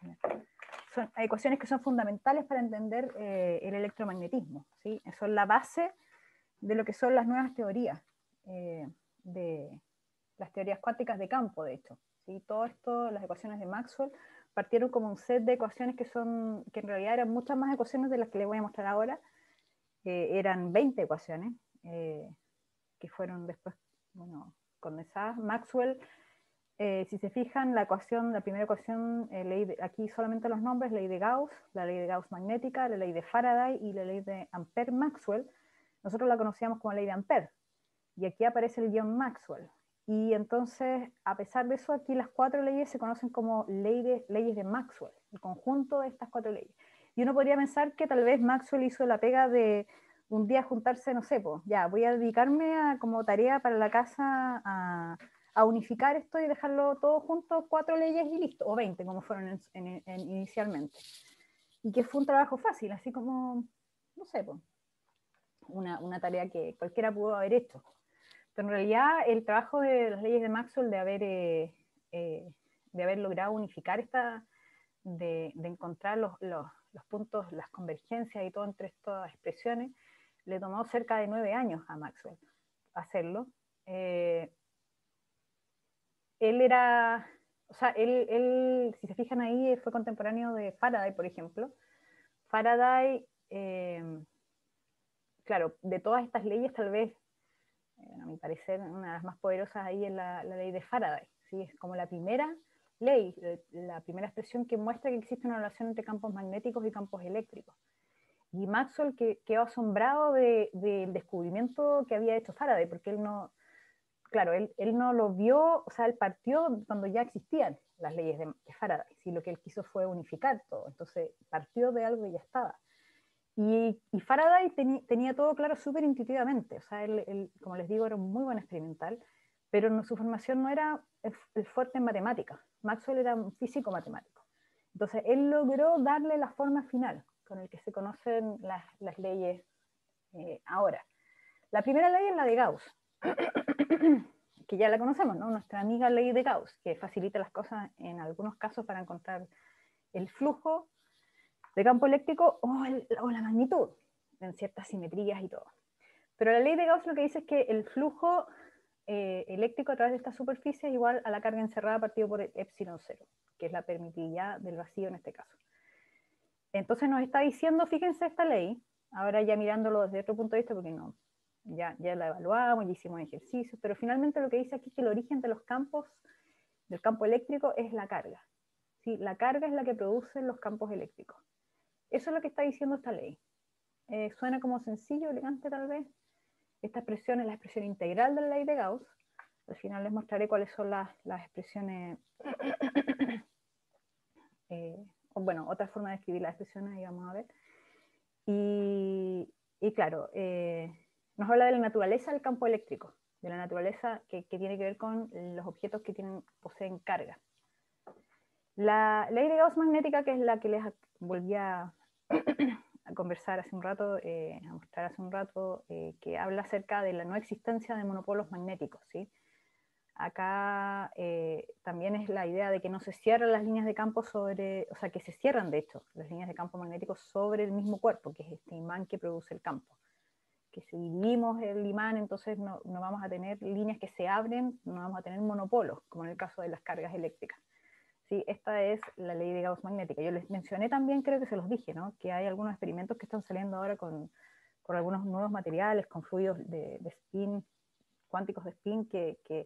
son ecuaciones que son fundamentales para entender eh, el electromagnetismo, ¿sí? Son la base de lo que son las nuevas teorías, eh, de las teorías cuánticas de campo, de hecho, ¿sí? Todo esto, las ecuaciones de Maxwell, partieron como un set de ecuaciones que, son, que en realidad eran muchas más ecuaciones de las que les voy a mostrar ahora. Eh, eran veinte ecuaciones, eh, que fueron después, bueno, condensadas. Maxwell, eh, si se fijan, la ecuación, la primera ecuación, eh, ley de, aquí solamente los nombres, ley de Gauss, la ley de Gauss magnética, la ley de Faraday y la ley de Ampère-Maxwell, nosotros la conocíamos como ley de Ampère, y aquí aparece el guión Maxwell. Y entonces, a pesar de eso, aquí las cuatro leyes se conocen como ley de, leyes de Maxwell, el conjunto de estas cuatro leyes. Y uno podría pensar que tal vez Maxwell hizo la pega de un día juntarse, no sé, pues, ya, voy a dedicarme a, como tarea para la casa a, a unificar esto y dejarlo todo junto, cuatro leyes y listo, o veinte, como fueron en, en, en inicialmente. Y que fue un trabajo fácil, así como, no sé, pues, una, una tarea que cualquiera pudo haber hecho. Pero en realidad el trabajo de las leyes de Maxwell de haber, eh, eh, de haber logrado unificar esta, de, de encontrar los, los, los puntos, las convergencias y todo entre estas expresiones, le tomó cerca de nueve años a Maxwell hacerlo. Eh, él era, o sea, él, él, si se fijan ahí, fue contemporáneo de Faraday, por ejemplo. Faraday, eh, claro, de todas estas leyes, tal vez, eh, a mi parecer, una de las más poderosas ahí es la, la ley de Faraday, ¿sí? Es como la primera ley, la primera expresión que muestra que existe una relación entre campos magnéticos y campos eléctricos. Y Maxwell que, quedó asombrado del de, de descubrimiento que había hecho Faraday, porque él no, claro, él, él no lo vio, o sea, él partió cuando ya existían las leyes de, de Faraday, ¿sí? Lo que él quiso fue unificar todo, entonces partió de algo que ya estaba. Y, y Faraday teni, tenía todo claro súper intuitivamente, o sea, él, él, como les digo, era un muy buen experimental, pero no, su formación no era el, el fuerte en matemáticas. Maxwell era un físico matemático. Entonces, él logró darle la forma final, con el que se conocen las, las leyes eh, ahora. La primera ley es la de Gauss, que ya la conocemos, ¿no? Nuestra amiga ley de Gauss, que facilita las cosas en algunos casos para encontrar el flujo de campo eléctrico o, el, o la magnitud, en ciertas simetrías y todo. Pero la ley de Gauss lo que dice es que el flujo eh, eléctrico a través de esta superficie es igual a la carga encerrada partido por el epsilon cero, que es la permitividad del vacío en este caso. Entonces nos está diciendo, fíjense esta ley, ahora ya mirándolo desde otro punto de vista, porque no, ya, ya la evaluamos, ya hicimos ejercicios, pero finalmente lo que dice aquí es que el origen de los campos, del campo eléctrico, es la carga. ¿Sí? La carga es la que produce los campos eléctricos. Eso es lo que está diciendo esta ley. Eh, suena como sencillo, elegante tal vez. Esta expresión es la expresión integral de la ley de Gauss. Al final les mostraré cuáles son las, las expresiones, eh, o bueno, otra forma de escribir las expresiones, y vamos a ver. Y, y claro, eh, nos habla de la naturaleza del campo eléctrico, de la naturaleza que, que tiene que ver con los objetos que tienen, poseen carga. La ley de Gauss magnética, que es la que les volví a, a conversar hace un rato, eh, a mostrar hace un rato, eh, que habla acerca de la no existencia de monopolos magnéticos, ¿sí? Acá eh, también es la idea de que no se cierran las líneas de campo sobre, o sea, que se cierran de hecho las líneas de campo magnético sobre el mismo cuerpo, que es este imán que produce el campo. Que si dividimos el imán, entonces no, no vamos a tener líneas que se abren, no vamos a tener monopolos, como en el caso de las cargas eléctricas. Sí, esta es la ley de Gauss magnética. Yo les mencioné también, creo que se los dije, ¿no? Que hay algunos experimentos que están saliendo ahora con, con algunos nuevos materiales, con fluidos de, de spin, cuánticos de spin, que, que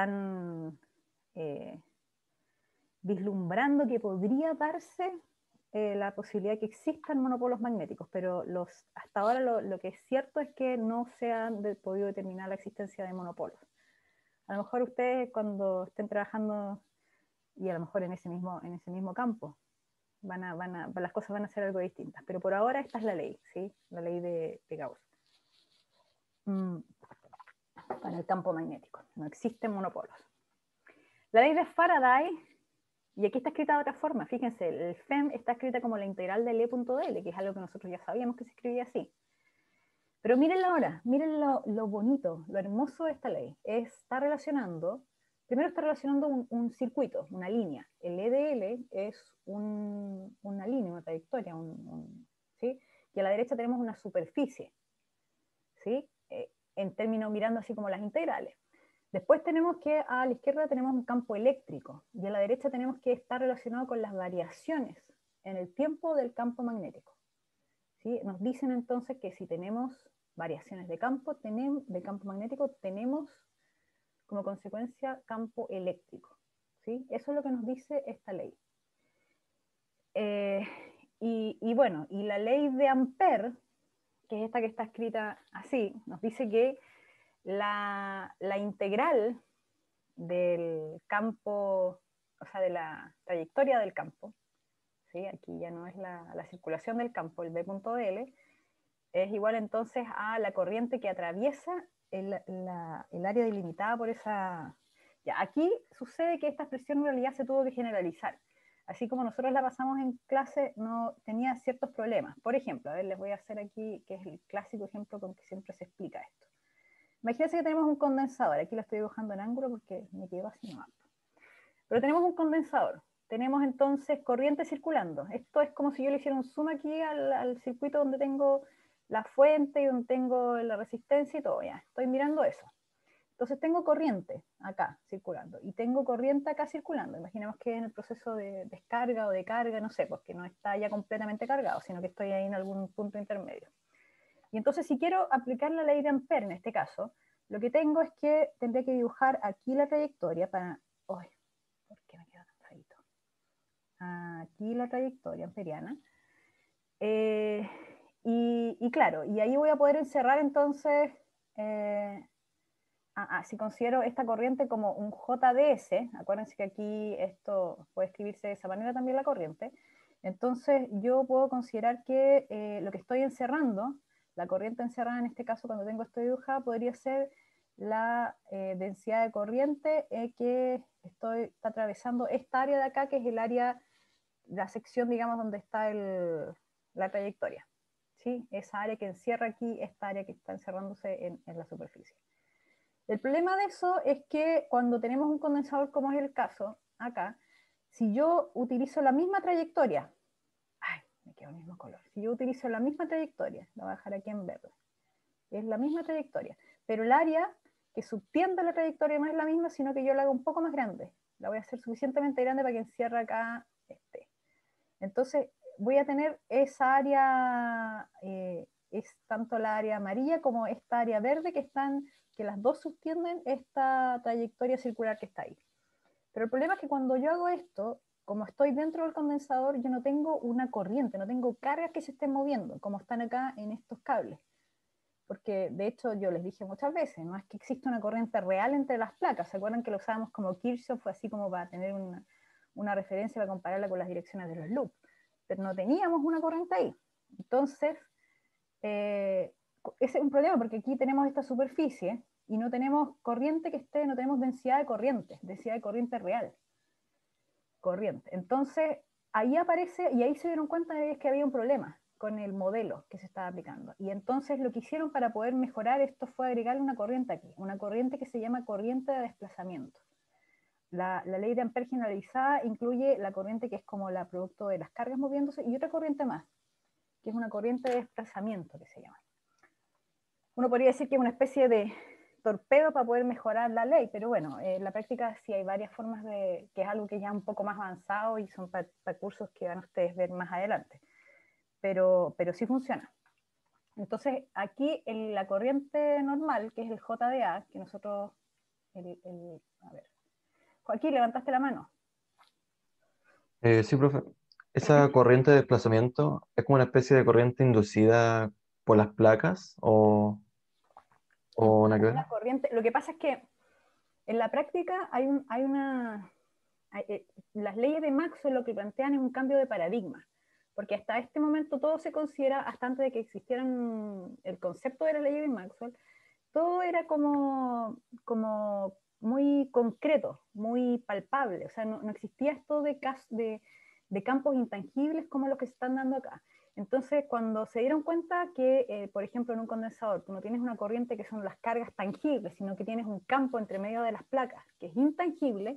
están eh, vislumbrando que podría darse eh, la posibilidad de que existan monopolos magnéticos, pero los, hasta ahora lo, lo que es cierto es que no se han de, podido determinar la existencia de monopolos. A lo mejor ustedes cuando estén trabajando, y a lo mejor en ese mismo, en ese mismo campo, van a, van a, las cosas van a ser algo distintas, pero por ahora esta es la ley, ¿sí? La ley de, de Gauss. Mm, para el campo magnético, no existen monopolos. La ley de Faraday, y aquí está escrita de otra forma, fíjense, el F E M está escrita como la integral de L punto D L, que es algo que nosotros ya sabíamos que se escribía así. Pero mírenla ahora, miren lo, lo bonito, lo hermoso de esta ley. Está relacionando, primero está relacionando un, un circuito, una línea. El E D L es un, una línea, una trayectoria, un, un, ¿sí? Y a la derecha tenemos una superficie, ¿sí? Eh, en términos mirando así como las integrales. Después tenemos que a la izquierda tenemos un campo eléctrico y a la derecha tenemos que estar relacionado con las variaciones en el tiempo del campo magnético. ¿Sí? Nos dicen entonces que si tenemos variaciones de campo, tenemos, de campo magnético, tenemos como consecuencia campo eléctrico. ¿Sí? Eso es lo que nos dice esta ley. Eh, y, y bueno, y la ley de Ampère, que es esta que está escrita así, nos dice que la, la integral del campo, o sea, de la trayectoria del campo, ¿sí? Aquí ya no es la, la circulación del campo, el B punto D L, es igual entonces a la corriente que atraviesa el, la, el área delimitada por esa... Ya, aquí sucede que esta expresión en realidad se tuvo que generalizar. Así como nosotros la pasamos en clase, no tenía ciertos problemas. Por ejemplo, a ver, les voy a hacer aquí, que es el clásico ejemplo con que siempre se explica esto. Imagínense que tenemos un condensador, aquí lo estoy dibujando en ángulo porque me quedo así nomás. Pero tenemos un condensador, tenemos entonces corriente circulando. Esto es como si yo le hiciera un zoom aquí al, al circuito donde tengo la fuente y donde tengo la resistencia y todo, ya, estoy mirando eso. Entonces tengo corriente acá circulando y tengo corriente acá circulando. Imaginemos que en el proceso de descarga o de carga, no sé, porque no está ya completamente cargado, sino que estoy ahí en algún punto intermedio. Y entonces si quiero aplicar la ley de Ampère en este caso, lo que tengo es que tendría que dibujar aquí la trayectoria para... Oh, ¿por qué me queda tan feito? Aquí la trayectoria amperiana. Eh, y, y claro, y ahí voy a poder encerrar entonces... Eh, ah, ah, si considero esta corriente como un J D S, acuérdense que aquí esto puede escribirse de esa manera también la corriente, entonces yo puedo considerar que eh, lo que estoy encerrando, la corriente encerrada en este caso cuando tengo esto dibujado, podría ser la eh, densidad de corriente eh, que estoy está atravesando esta área de acá, que es el área, la sección, digamos, donde está el, la trayectoria. ¿Sí? Esa área que encierra aquí, esta área que está encerrándose en, en la superficie. El problema de eso es que cuando tenemos un condensador, como es el caso acá, si yo utilizo la misma trayectoria, ay, me quedó el mismo color, si yo utilizo la misma trayectoria, la voy a dejar aquí en verde, es la misma trayectoria, pero el área que subtiende la trayectoria no es la misma, sino que yo la hago un poco más grande, la voy a hacer suficientemente grande para que encierre acá este. Entonces voy a tener esa área, eh, es tanto la área amarilla como esta área verde que están, que las dos sostienen esta trayectoria circular que está ahí. Pero el problema es que cuando yo hago esto, como estoy dentro del condensador, yo no tengo una corriente, no tengo cargas que se estén moviendo, como están acá en estos cables. Porque de hecho yo les dije muchas veces, no es que exista una corriente real entre las placas, ¿se acuerdan que lo usábamos como Kirchhoff? Fue así como para tener una, una referencia para compararla con las direcciones de los loops, pero no teníamos una corriente ahí. Entonces, eh, ese es un problema porque aquí tenemos esta superficie y no tenemos corriente que esté, no tenemos densidad de corriente, densidad de corriente real. Corriente. Entonces, ahí aparece, y ahí se dieron cuenta de que había un problema con el modelo que se estaba aplicando. Y entonces lo que hicieron para poder mejorar esto fue agregarle una corriente aquí, una corriente que se llama corriente de desplazamiento. La, la ley de Ampère generalizada incluye la corriente que es como la producto de las cargas moviéndose y otra corriente más, que es una corriente de desplazamiento que se llama. Uno podría decir que es una especie de torpedo para poder mejorar la ley, pero bueno, eh, en la práctica sí hay varias formas de, que es algo que ya es un poco más avanzado y son recursos que van a ustedes ver más adelante, pero, pero sí funciona. Entonces aquí en la corriente normal, que es el J D A, que nosotros, el, el, a ver, Joaquín, levantaste la mano. Eh, sí, profe. esa corriente de desplazamiento es como una especie de corriente inducida por las placas o, Es o nada que ver. una corriente. Lo que pasa es que en la práctica hay, un, hay una... Hay, eh, las leyes de Maxwell lo que plantean es un cambio de paradigma, porque hasta este momento todo se considera, hasta antes de que existieran el concepto de la ley de Maxwell, todo era como, como muy concreto, muy palpable, o sea, no, no existía esto de, de, de campos intangibles como los que se están dando acá. Entonces, cuando se dieron cuenta que, eh, por ejemplo, en un condensador, tú no tienes una corriente que son las cargas tangibles, sino que tienes un campo entre medio de las placas que es intangible,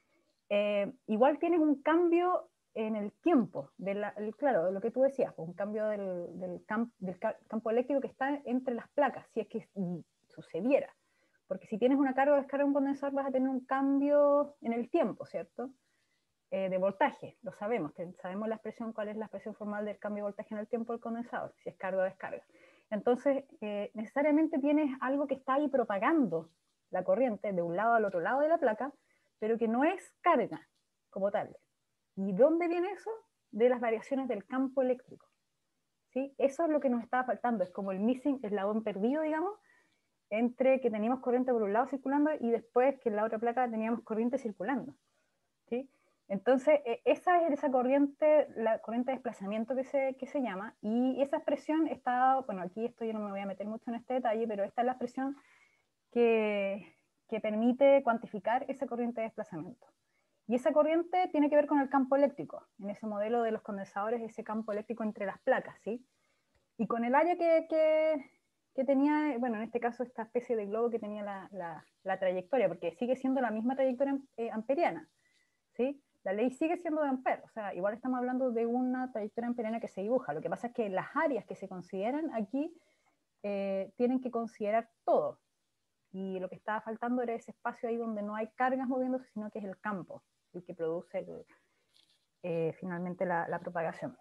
eh, igual tienes un cambio en el tiempo, de la, el, claro, lo que tú decías, pues un cambio del, del, camp, del campo eléctrico que está entre las placas, si es que sucediera. Porque si tienes una carga o descarga de un condensador vas a tener un cambio en el tiempo, ¿cierto? Eh, de voltaje, lo sabemos, sabemos la expresión, cuál es la expresión formal del cambio de voltaje en el tiempo del condensador, si es carga o descarga. Entonces, eh, necesariamente tienes algo que está ahí propagando la corriente de un lado al otro lado de la placa, pero que no es carga como tal. ¿Y dónde viene eso? De las variaciones del campo eléctrico. ¿Sí? Eso es lo que nos estaba faltando, es como el missing, el eslabón perdido, digamos, entre que teníamos corriente por un lado circulando y después que en la otra placa teníamos corriente circulando. ¿Sí? Entonces, esa es esa corriente, la corriente de desplazamiento que se, que se llama, y esa expresión está, bueno, aquí esto yo no me voy a meter mucho en este detalle, pero esta es la expresión que, que permite cuantificar esa corriente de desplazamiento. Y esa corriente tiene que ver con el campo eléctrico, en ese modelo de los condensadores, ese campo eléctrico entre las placas, ¿sí? Y con el área que, que, que tenía, bueno, en este caso esta especie de globo que tenía la, la, la trayectoria, porque sigue siendo la misma trayectoria eh, amperiana, ¿sí? La ley sigue siendo de Ampere, o sea, igual estamos hablando de una trayectoria amperiana que se dibuja. Lo que pasa es que las áreas que se consideran aquí eh, tienen que considerar todo. Y lo que estaba faltando era ese espacio ahí donde no hay cargas moviéndose, sino que es el campo el que produce el, eh, finalmente la, la propagación.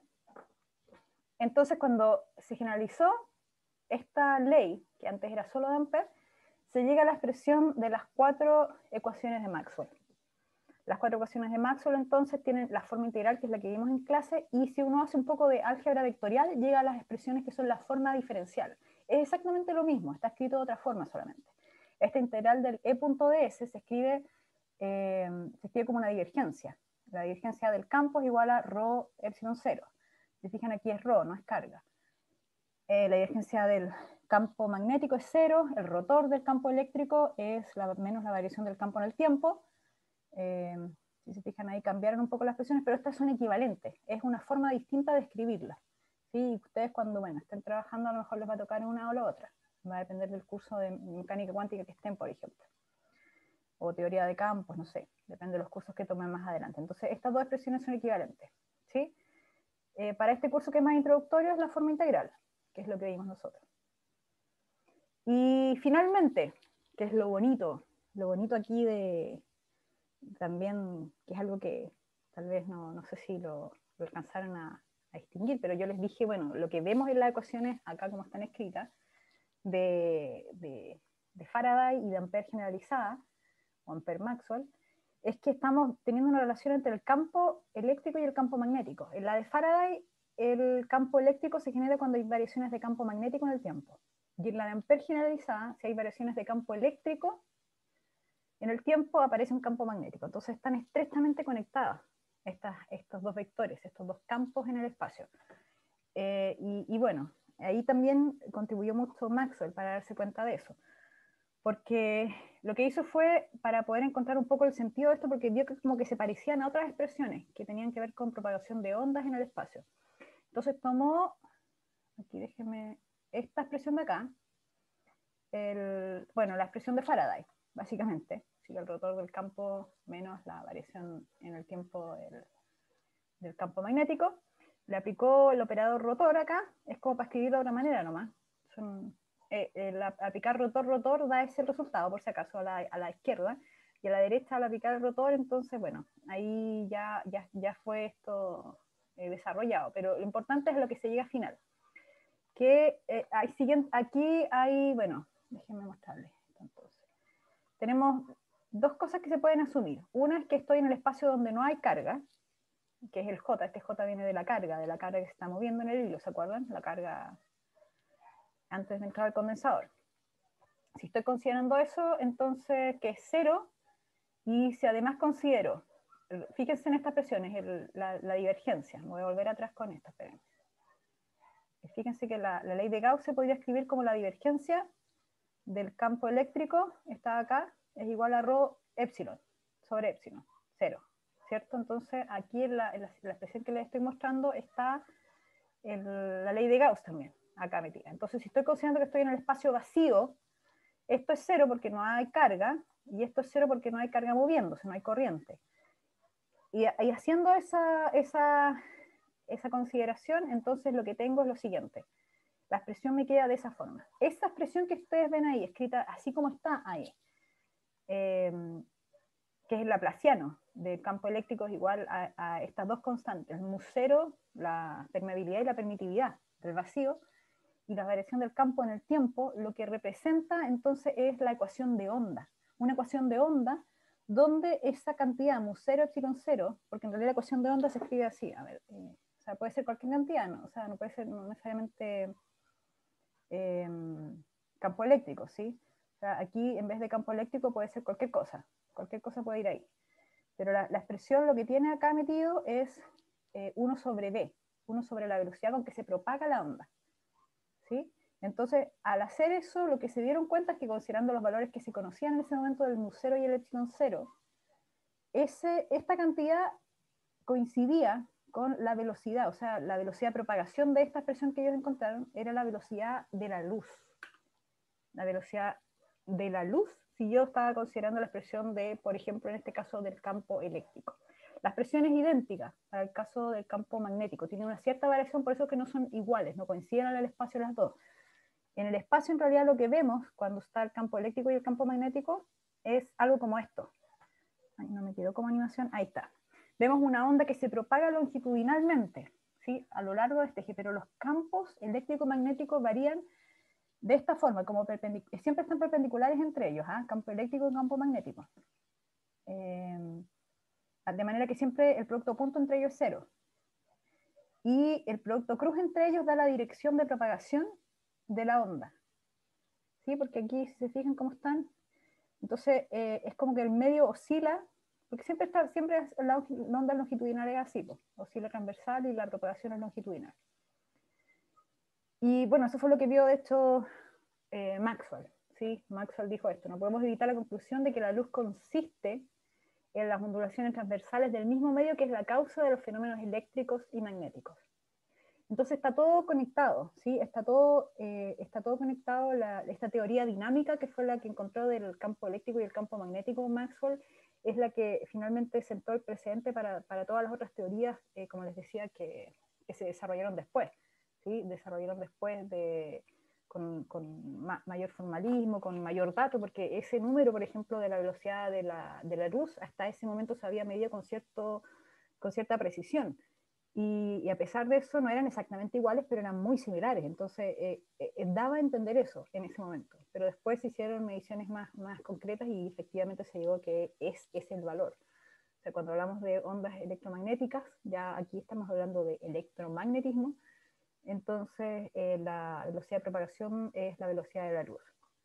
Entonces, cuando se generalizó esta ley, que antes era solo de Ampere, se llega a la expresión de las cuatro ecuaciones de Maxwell. Las cuatro ecuaciones de Maxwell entonces tienen la forma integral, que es la que vimos en clase, y si uno hace un poco de álgebra vectorial, llega a las expresiones que son la forma diferencial. Es exactamente lo mismo, está escrito de otra forma solamente. Esta integral del e punto ds se escribe, eh, se escribe como una divergencia. La divergencia del campo es igual a rho epsilon cero. Si fijan aquí es rho, no es carga. Eh, la divergencia del campo magnético es cero, el rotor del campo eléctrico es la, menos la variación del campo en el tiempo. Eh, si se fijan ahí cambiaron un poco las expresiones, pero estas son equivalentes, es una forma distinta de escribirlas. ¿Sí? Ustedes cuando bueno, estén trabajando a lo mejor les va a tocar una o la otra, va a depender del curso de mecánica cuántica que estén, por ejemplo, o teoría de campos, no sé, depende de los cursos que tomen más adelante. Entonces estas dos expresiones son equivalentes. ¿Sí? Eh, para este curso que es más introductorio es la forma integral, que es lo que vimos nosotros. Y finalmente, que es lo bonito, lo bonito aquí de también, que es algo que tal vez no, no sé si lo, lo alcanzaron a, a distinguir, pero yo les dije, bueno, lo que vemos en las ecuaciones, acá como están escritas, de, de, de Faraday y de Ampère generalizada, o Ampère-Maxwell, es que estamos teniendo una relación entre el campo eléctrico y el campo magnético. En la de Faraday, el campo eléctrico se genera cuando hay variaciones de campo magnético en el tiempo. Y en la de Ampère generalizada, si hay variaciones de campo eléctrico, en el tiempo aparece un campo magnético. Entonces están estrechamente conectados estas, estos dos vectores, estos dos campos en el espacio. Eh, y, y bueno, ahí también contribuyó mucho Maxwell para darse cuenta de eso. Porque lo que hizo fue para poder encontrar un poco el sentido de esto, porque vio que como que se parecían a otras expresiones que tenían que ver con propagación de ondas en el espacio. Entonces tomó, aquí déjenme, esta expresión de acá, el, bueno, la expresión de Faraday, básicamente, si el rotor del campo menos la variación en el tiempo del, del campo magnético, le aplicó el operador rotor acá, es como para escribirlo de otra manera nomás. Son, eh, el aplicar rotor-rotor da ese resultado, por si acaso, a la, a la izquierda, y a la derecha al aplicar el rotor, entonces, bueno, ahí ya, ya, ya fue esto eh, desarrollado, pero lo importante es lo que se llega al final. Que eh, hay, siguen, aquí hay, bueno, déjenme mostrarles. Entonces, tenemos dos cosas que se pueden asumir. Una es que estoy en el espacio donde no hay carga, que es el J. Este J viene de la carga, de la carga que se está moviendo en el hilo, ¿se acuerdan? La carga antes de entrar al condensador. Si estoy considerando eso, entonces que es cero, y si además considero, fíjense en estas presiones, el, la, la divergencia, me voy a volver atrás con esta, esperen. Fíjense que la, la ley de Gauss se podría escribir como la divergencia del campo eléctrico, está acá, es igual a rho epsilon, sobre epsilon, cero, ¿cierto? Entonces aquí en la, en la, en la expresión que les estoy mostrando está el, la ley de Gauss también, acá metida. Entonces si estoy considerando que estoy en el espacio vacío, esto es cero porque no hay carga, y esto es cero porque no hay carga moviéndose, no hay corriente. Y, y haciendo esa, esa, esa consideración, entonces lo que tengo es lo siguiente. La expresión me queda de esa forma. Esa expresión que ustedes ven ahí, escrita así como está ahí, eh, que es el laplaciano del campo eléctrico, es igual a, a estas dos constantes, el mu cero, la permeabilidad y la permitividad del vacío, y la variación del campo en el tiempo, lo que representa entonces es la ecuación de onda. Una ecuación de onda donde esa cantidad mu cero epsilon cero, porque en realidad la ecuación de onda se escribe así, a ver, eh, o sea, puede ser cualquier cantidad, ¿no? O sea, no puede ser no necesariamente eh, campo eléctrico, ¿sí? O sea, aquí en vez de campo eléctrico puede ser cualquier cosa, cualquier cosa puede ir ahí. Pero la, la expresión lo que tiene acá metido es eh, uno sobre b, uno sobre la velocidad con que se propaga la onda. ¿Sí? Entonces, al hacer eso, lo que se dieron cuenta es que considerando los valores que se conocían en ese momento del mu cero y el epsilon cero, ese, esta cantidad coincidía con la velocidad, o sea, la velocidad de propagación de esta expresión que ellos encontraron era la velocidad de la luz. La velocidad de la luz, si yo estaba considerando la expresión de, por ejemplo, en este caso del campo eléctrico. La expresión es idéntica para el caso del campo magnético, tiene una cierta variación, por eso que no son iguales, no coinciden en el espacio las dos. En el espacio, en realidad, lo que vemos cuando está el campo eléctrico y el campo magnético es algo como esto. Ay, no me quedó como animación, ahí está. Vemos una onda que se propaga longitudinalmente, ¿sí? A lo largo de este eje, pero los campos eléctrico-magnéticos varían de esta forma, como siempre están perpendiculares entre ellos, ¿eh? Campo eléctrico y campo magnético. Eh, de manera que siempre el producto punto entre ellos es cero. Y el producto cruz entre ellos da la dirección de propagación de la onda. ¿Sí? Porque aquí, si se fijan cómo están, entonces eh, es como que el medio oscila, porque siempre, está, siempre la, la onda longitudinal es así, pues, oscila transversal y la propagación es longitudinal. Y bueno, eso fue lo que vio de hecho eh, Maxwell. ¿Sí? Maxwell dijo esto: no podemos evitar la conclusión de que la luz consiste en las ondulaciones transversales del mismo medio que es la causa de los fenómenos eléctricos y magnéticos. Entonces está todo conectado, ¿sí? Está todo, eh, está todo conectado, la, esta teoría dinámica que fue la que encontró del campo eléctrico y el campo magnético Maxwell, es la que finalmente sentó el precedente para, para todas las otras teorías, eh, como les decía, que, que se desarrollaron después, ¿sí? Desarrollaron después de, con, con ma mayor formalismo, con mayor dato, porque ese número, por ejemplo, de la velocidad de la, de la luz, hasta ese momento se había medido con, cierto, con cierta precisión. Y, y a pesar de eso no eran exactamente iguales, pero eran muy similares. Entonces eh, eh, daba a entender eso en ese momento. Pero después se hicieron mediciones más, más concretas y efectivamente se llegó a que es, es el valor. O sea, cuando hablamos de ondas electromagnéticas, ya aquí estamos hablando de electromagnetismo, entonces eh, la velocidad de propagación es la velocidad de la luz.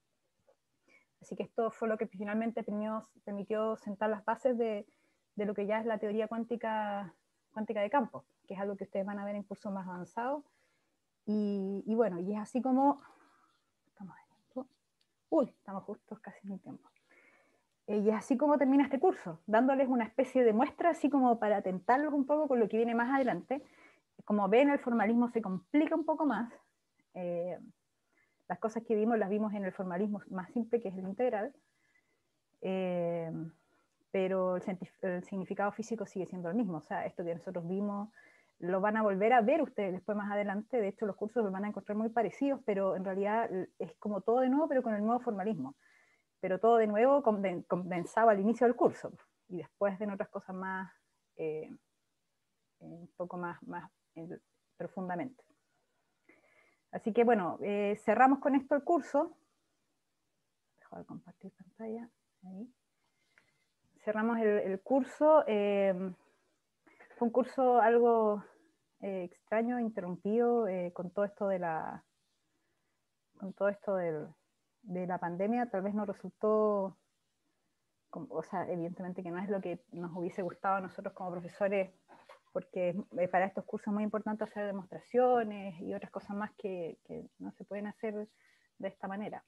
Así que esto fue lo que finalmente permitió, permitió sentar las bases de, de lo que ya es la teoría cuántica, cuántica de campo, que es algo que ustedes van a ver en cursos más avanzados. Y, y bueno, y es así como... Estamos en Uy, estamos justos casi en el tiempo. Eh, y es así como termina este curso, dándoles una especie de muestra, así como para tentarlos un poco con lo que viene más adelante. Como ven, el formalismo se complica un poco más. Eh, las cosas que vimos las vimos en el formalismo más simple, que es el integral. Eh, pero el, el significado físico sigue siendo el mismo. O sea, esto que nosotros vimos lo van a volver a ver ustedes después más adelante. De hecho, los cursos los van a encontrar muy parecidos, pero en realidad es como todo de nuevo, pero con el nuevo formalismo. Pero todo de nuevo condensado al inicio del curso, y después en otras cosas más, eh, un poco más, más eh, profundamente. Así que bueno, eh, cerramos con esto el curso. Dejo de compartir pantalla. Ahí. Cerramos el, el curso. Eh, fue un curso algo eh, extraño, interrumpido, eh, con todo esto de la, con todo esto del, de la pandemia. Tal vez no resultó, como, o sea, evidentemente que no es lo que nos hubiese gustado a nosotros como profesores, porque eh, para estos cursos es muy importante hacer demostraciones y otras cosas más que, que no se pueden hacer de esta manera.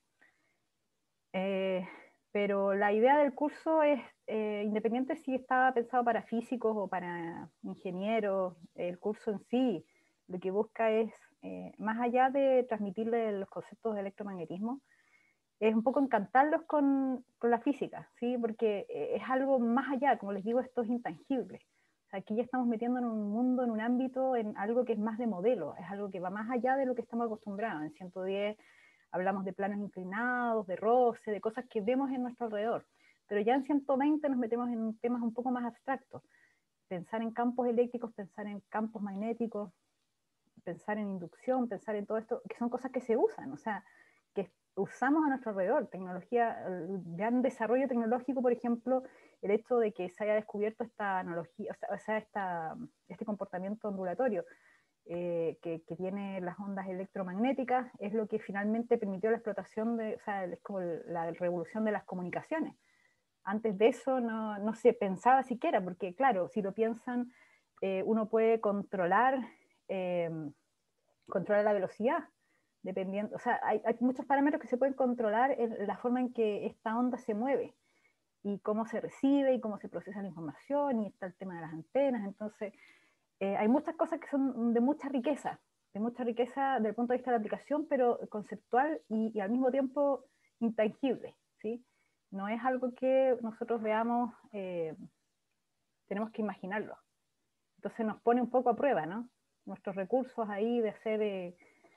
Eh, pero la idea del curso es, eh, independiente si estaba pensado para físicos o para ingenieros, el curso en sí lo que busca es, eh, más allá de transmitirle los conceptos de electromagnetismo, es un poco encantarlos con, con la física, ¿sí? Porque es algo más allá, como les digo, esto es intangible. O sea, aquí ya estamos metiendo en un mundo, en un ámbito, en algo que es más de modelo, es algo que va más allá de lo que estamos acostumbrados. En ciento diez hablamos de planos inclinados, de roce, de cosas que vemos en nuestro alrededor. Pero ya en ciento veinte nos metemos en temas un poco más abstractos. Pensar en campos eléctricos, pensar en campos magnéticos, pensar en inducción, pensar en todo esto, que son cosas que se usan, o sea, que usamos a nuestro alrededor. Tecnología, gran desarrollo tecnológico, por ejemplo, el hecho de que se haya descubierto esta analogía, o sea, esta, este comportamiento ondulatorio, Eh, que, que tiene las ondas electromagnéticas, es lo que finalmente permitió la explotación de, o sea, es como la revolución de las comunicaciones. Antes de eso no, no se pensaba siquiera, porque claro, si lo piensan, eh, uno puede controlar, eh, controlar la velocidad, dependiendo, o sea, hay, hay muchos parámetros que se pueden controlar en la forma en que esta onda se mueve, y cómo se recibe, y cómo se procesa la información, y está el tema de las antenas. Entonces, Eh, hay muchas cosas que son de mucha riqueza, de mucha riqueza desde el punto de vista de la aplicación, pero conceptual y, y al mismo tiempo intangible, ¿sí? No es algo que nosotros veamos, eh, tenemos que imaginarlo. Entonces nos pone un poco a prueba, ¿no? Nuestros recursos ahí de hacer, de,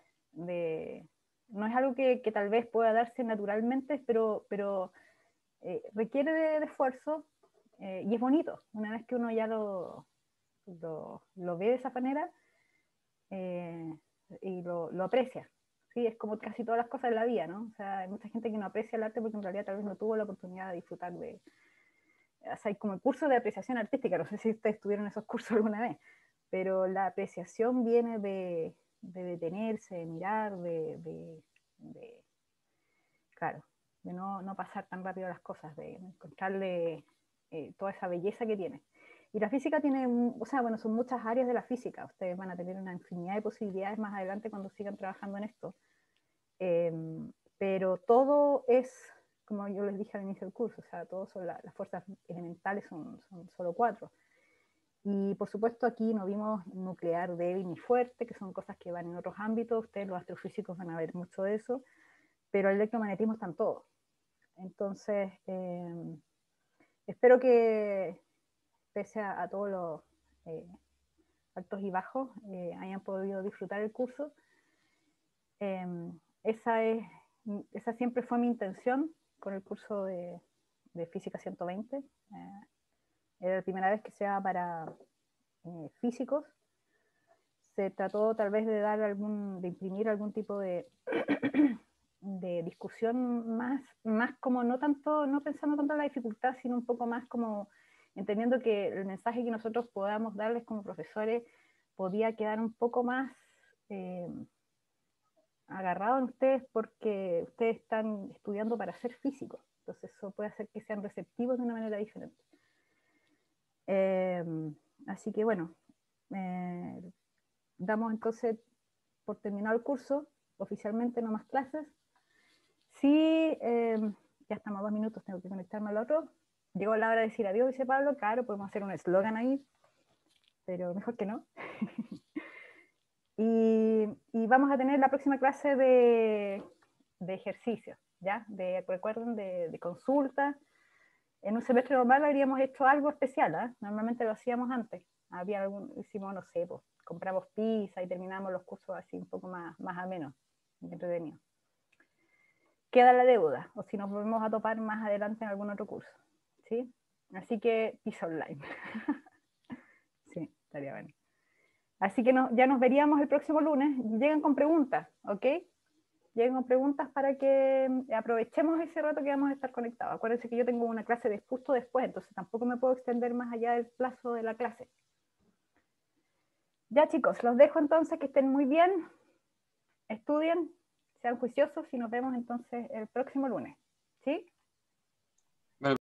de no es algo que, que tal vez pueda darse naturalmente, pero, pero eh, requiere de, de esfuerzo, eh, y es bonito, una vez que uno ya lo, lo, lo ve de esa manera, eh, y lo, lo aprecia. Sí, es como casi todas las cosas de la vida, ¿no? O sea, hay mucha gente que no aprecia el arte porque en realidad tal vez no tuvo la oportunidad de disfrutar de... O sea, hay como el curso de apreciación artística, no sé si ustedes tuvieron esos cursos alguna vez, pero la apreciación viene de, de detenerse, de mirar, de, de, de claro, de no, no pasar tan rápido las cosas, de encontrarle eh, toda esa belleza que tiene. Y la física tiene, o sea, bueno, son muchas áreas de la física. Ustedes van a tener una infinidad de posibilidades más adelante cuando sigan trabajando en esto. Eh, pero todo es, como yo les dije al inicio del curso, o sea, todo son la, las fuerzas elementales son, son solo cuatro. Y por supuesto aquí no vimos nuclear débil ni fuerte, que son cosas que van en otros ámbitos. Ustedes, los astrofísicos, van a ver mucho de eso, pero el electromagnetismo está en todo. Entonces, eh, espero que, pese a, a todos los eh, altos y bajos, eh, hayan podido disfrutar el curso. Eh, esa, es, esa siempre fue mi intención con el curso de, de Física ciento veinte. Eh, era la primera vez que se daba para eh, físicos. Se trató tal vez de dar algún, de imprimir algún tipo de, de discusión más, más como no tanto, no pensando tanto en la dificultad, sino un poco más como entendiendo que el mensaje que nosotros podamos darles como profesores podía quedar un poco más eh, agarrado en ustedes, porque ustedes están estudiando para ser físicos. Entonces eso puede hacer que sean receptivos de una manera diferente. Eh, así que bueno, eh, damos entonces por terminado el curso, oficialmente no más clases. Sí, eh, ya estamos a dos minutos, tengo que conectarme al otro. Llegó la hora de decir adiós, dice Pablo. Claro, podemos hacer un eslogan ahí, pero mejor que no. y, y vamos a tener la próxima clase de, de ejercicio, ¿ya? De, recuerden, de, de consulta. En un semestre normal habríamos hecho algo especial, ¿eh? Normalmente lo hacíamos antes. Había algún, hicimos, no sé, pues, compramos pizza y terminamos los cursos así un poco más, más amenos, entretenidos. Queda la deuda, o si nos volvemos a topar más adelante en algún otro curso, ¿sí? Así que pizza online. Sí, estaría bueno. Así que no, ya nos veríamos el próximo lunes. Lleguen con preguntas, ¿ok? Lleguen con preguntas para que aprovechemos ese rato que vamos a estar conectados. Acuérdense que yo tengo una clase de justo después, entonces tampoco me puedo extender más allá del plazo de la clase. Ya chicos, los dejo entonces, que estén muy bien, estudien, sean juiciosos y nos vemos entonces el próximo lunes. ¿Sí?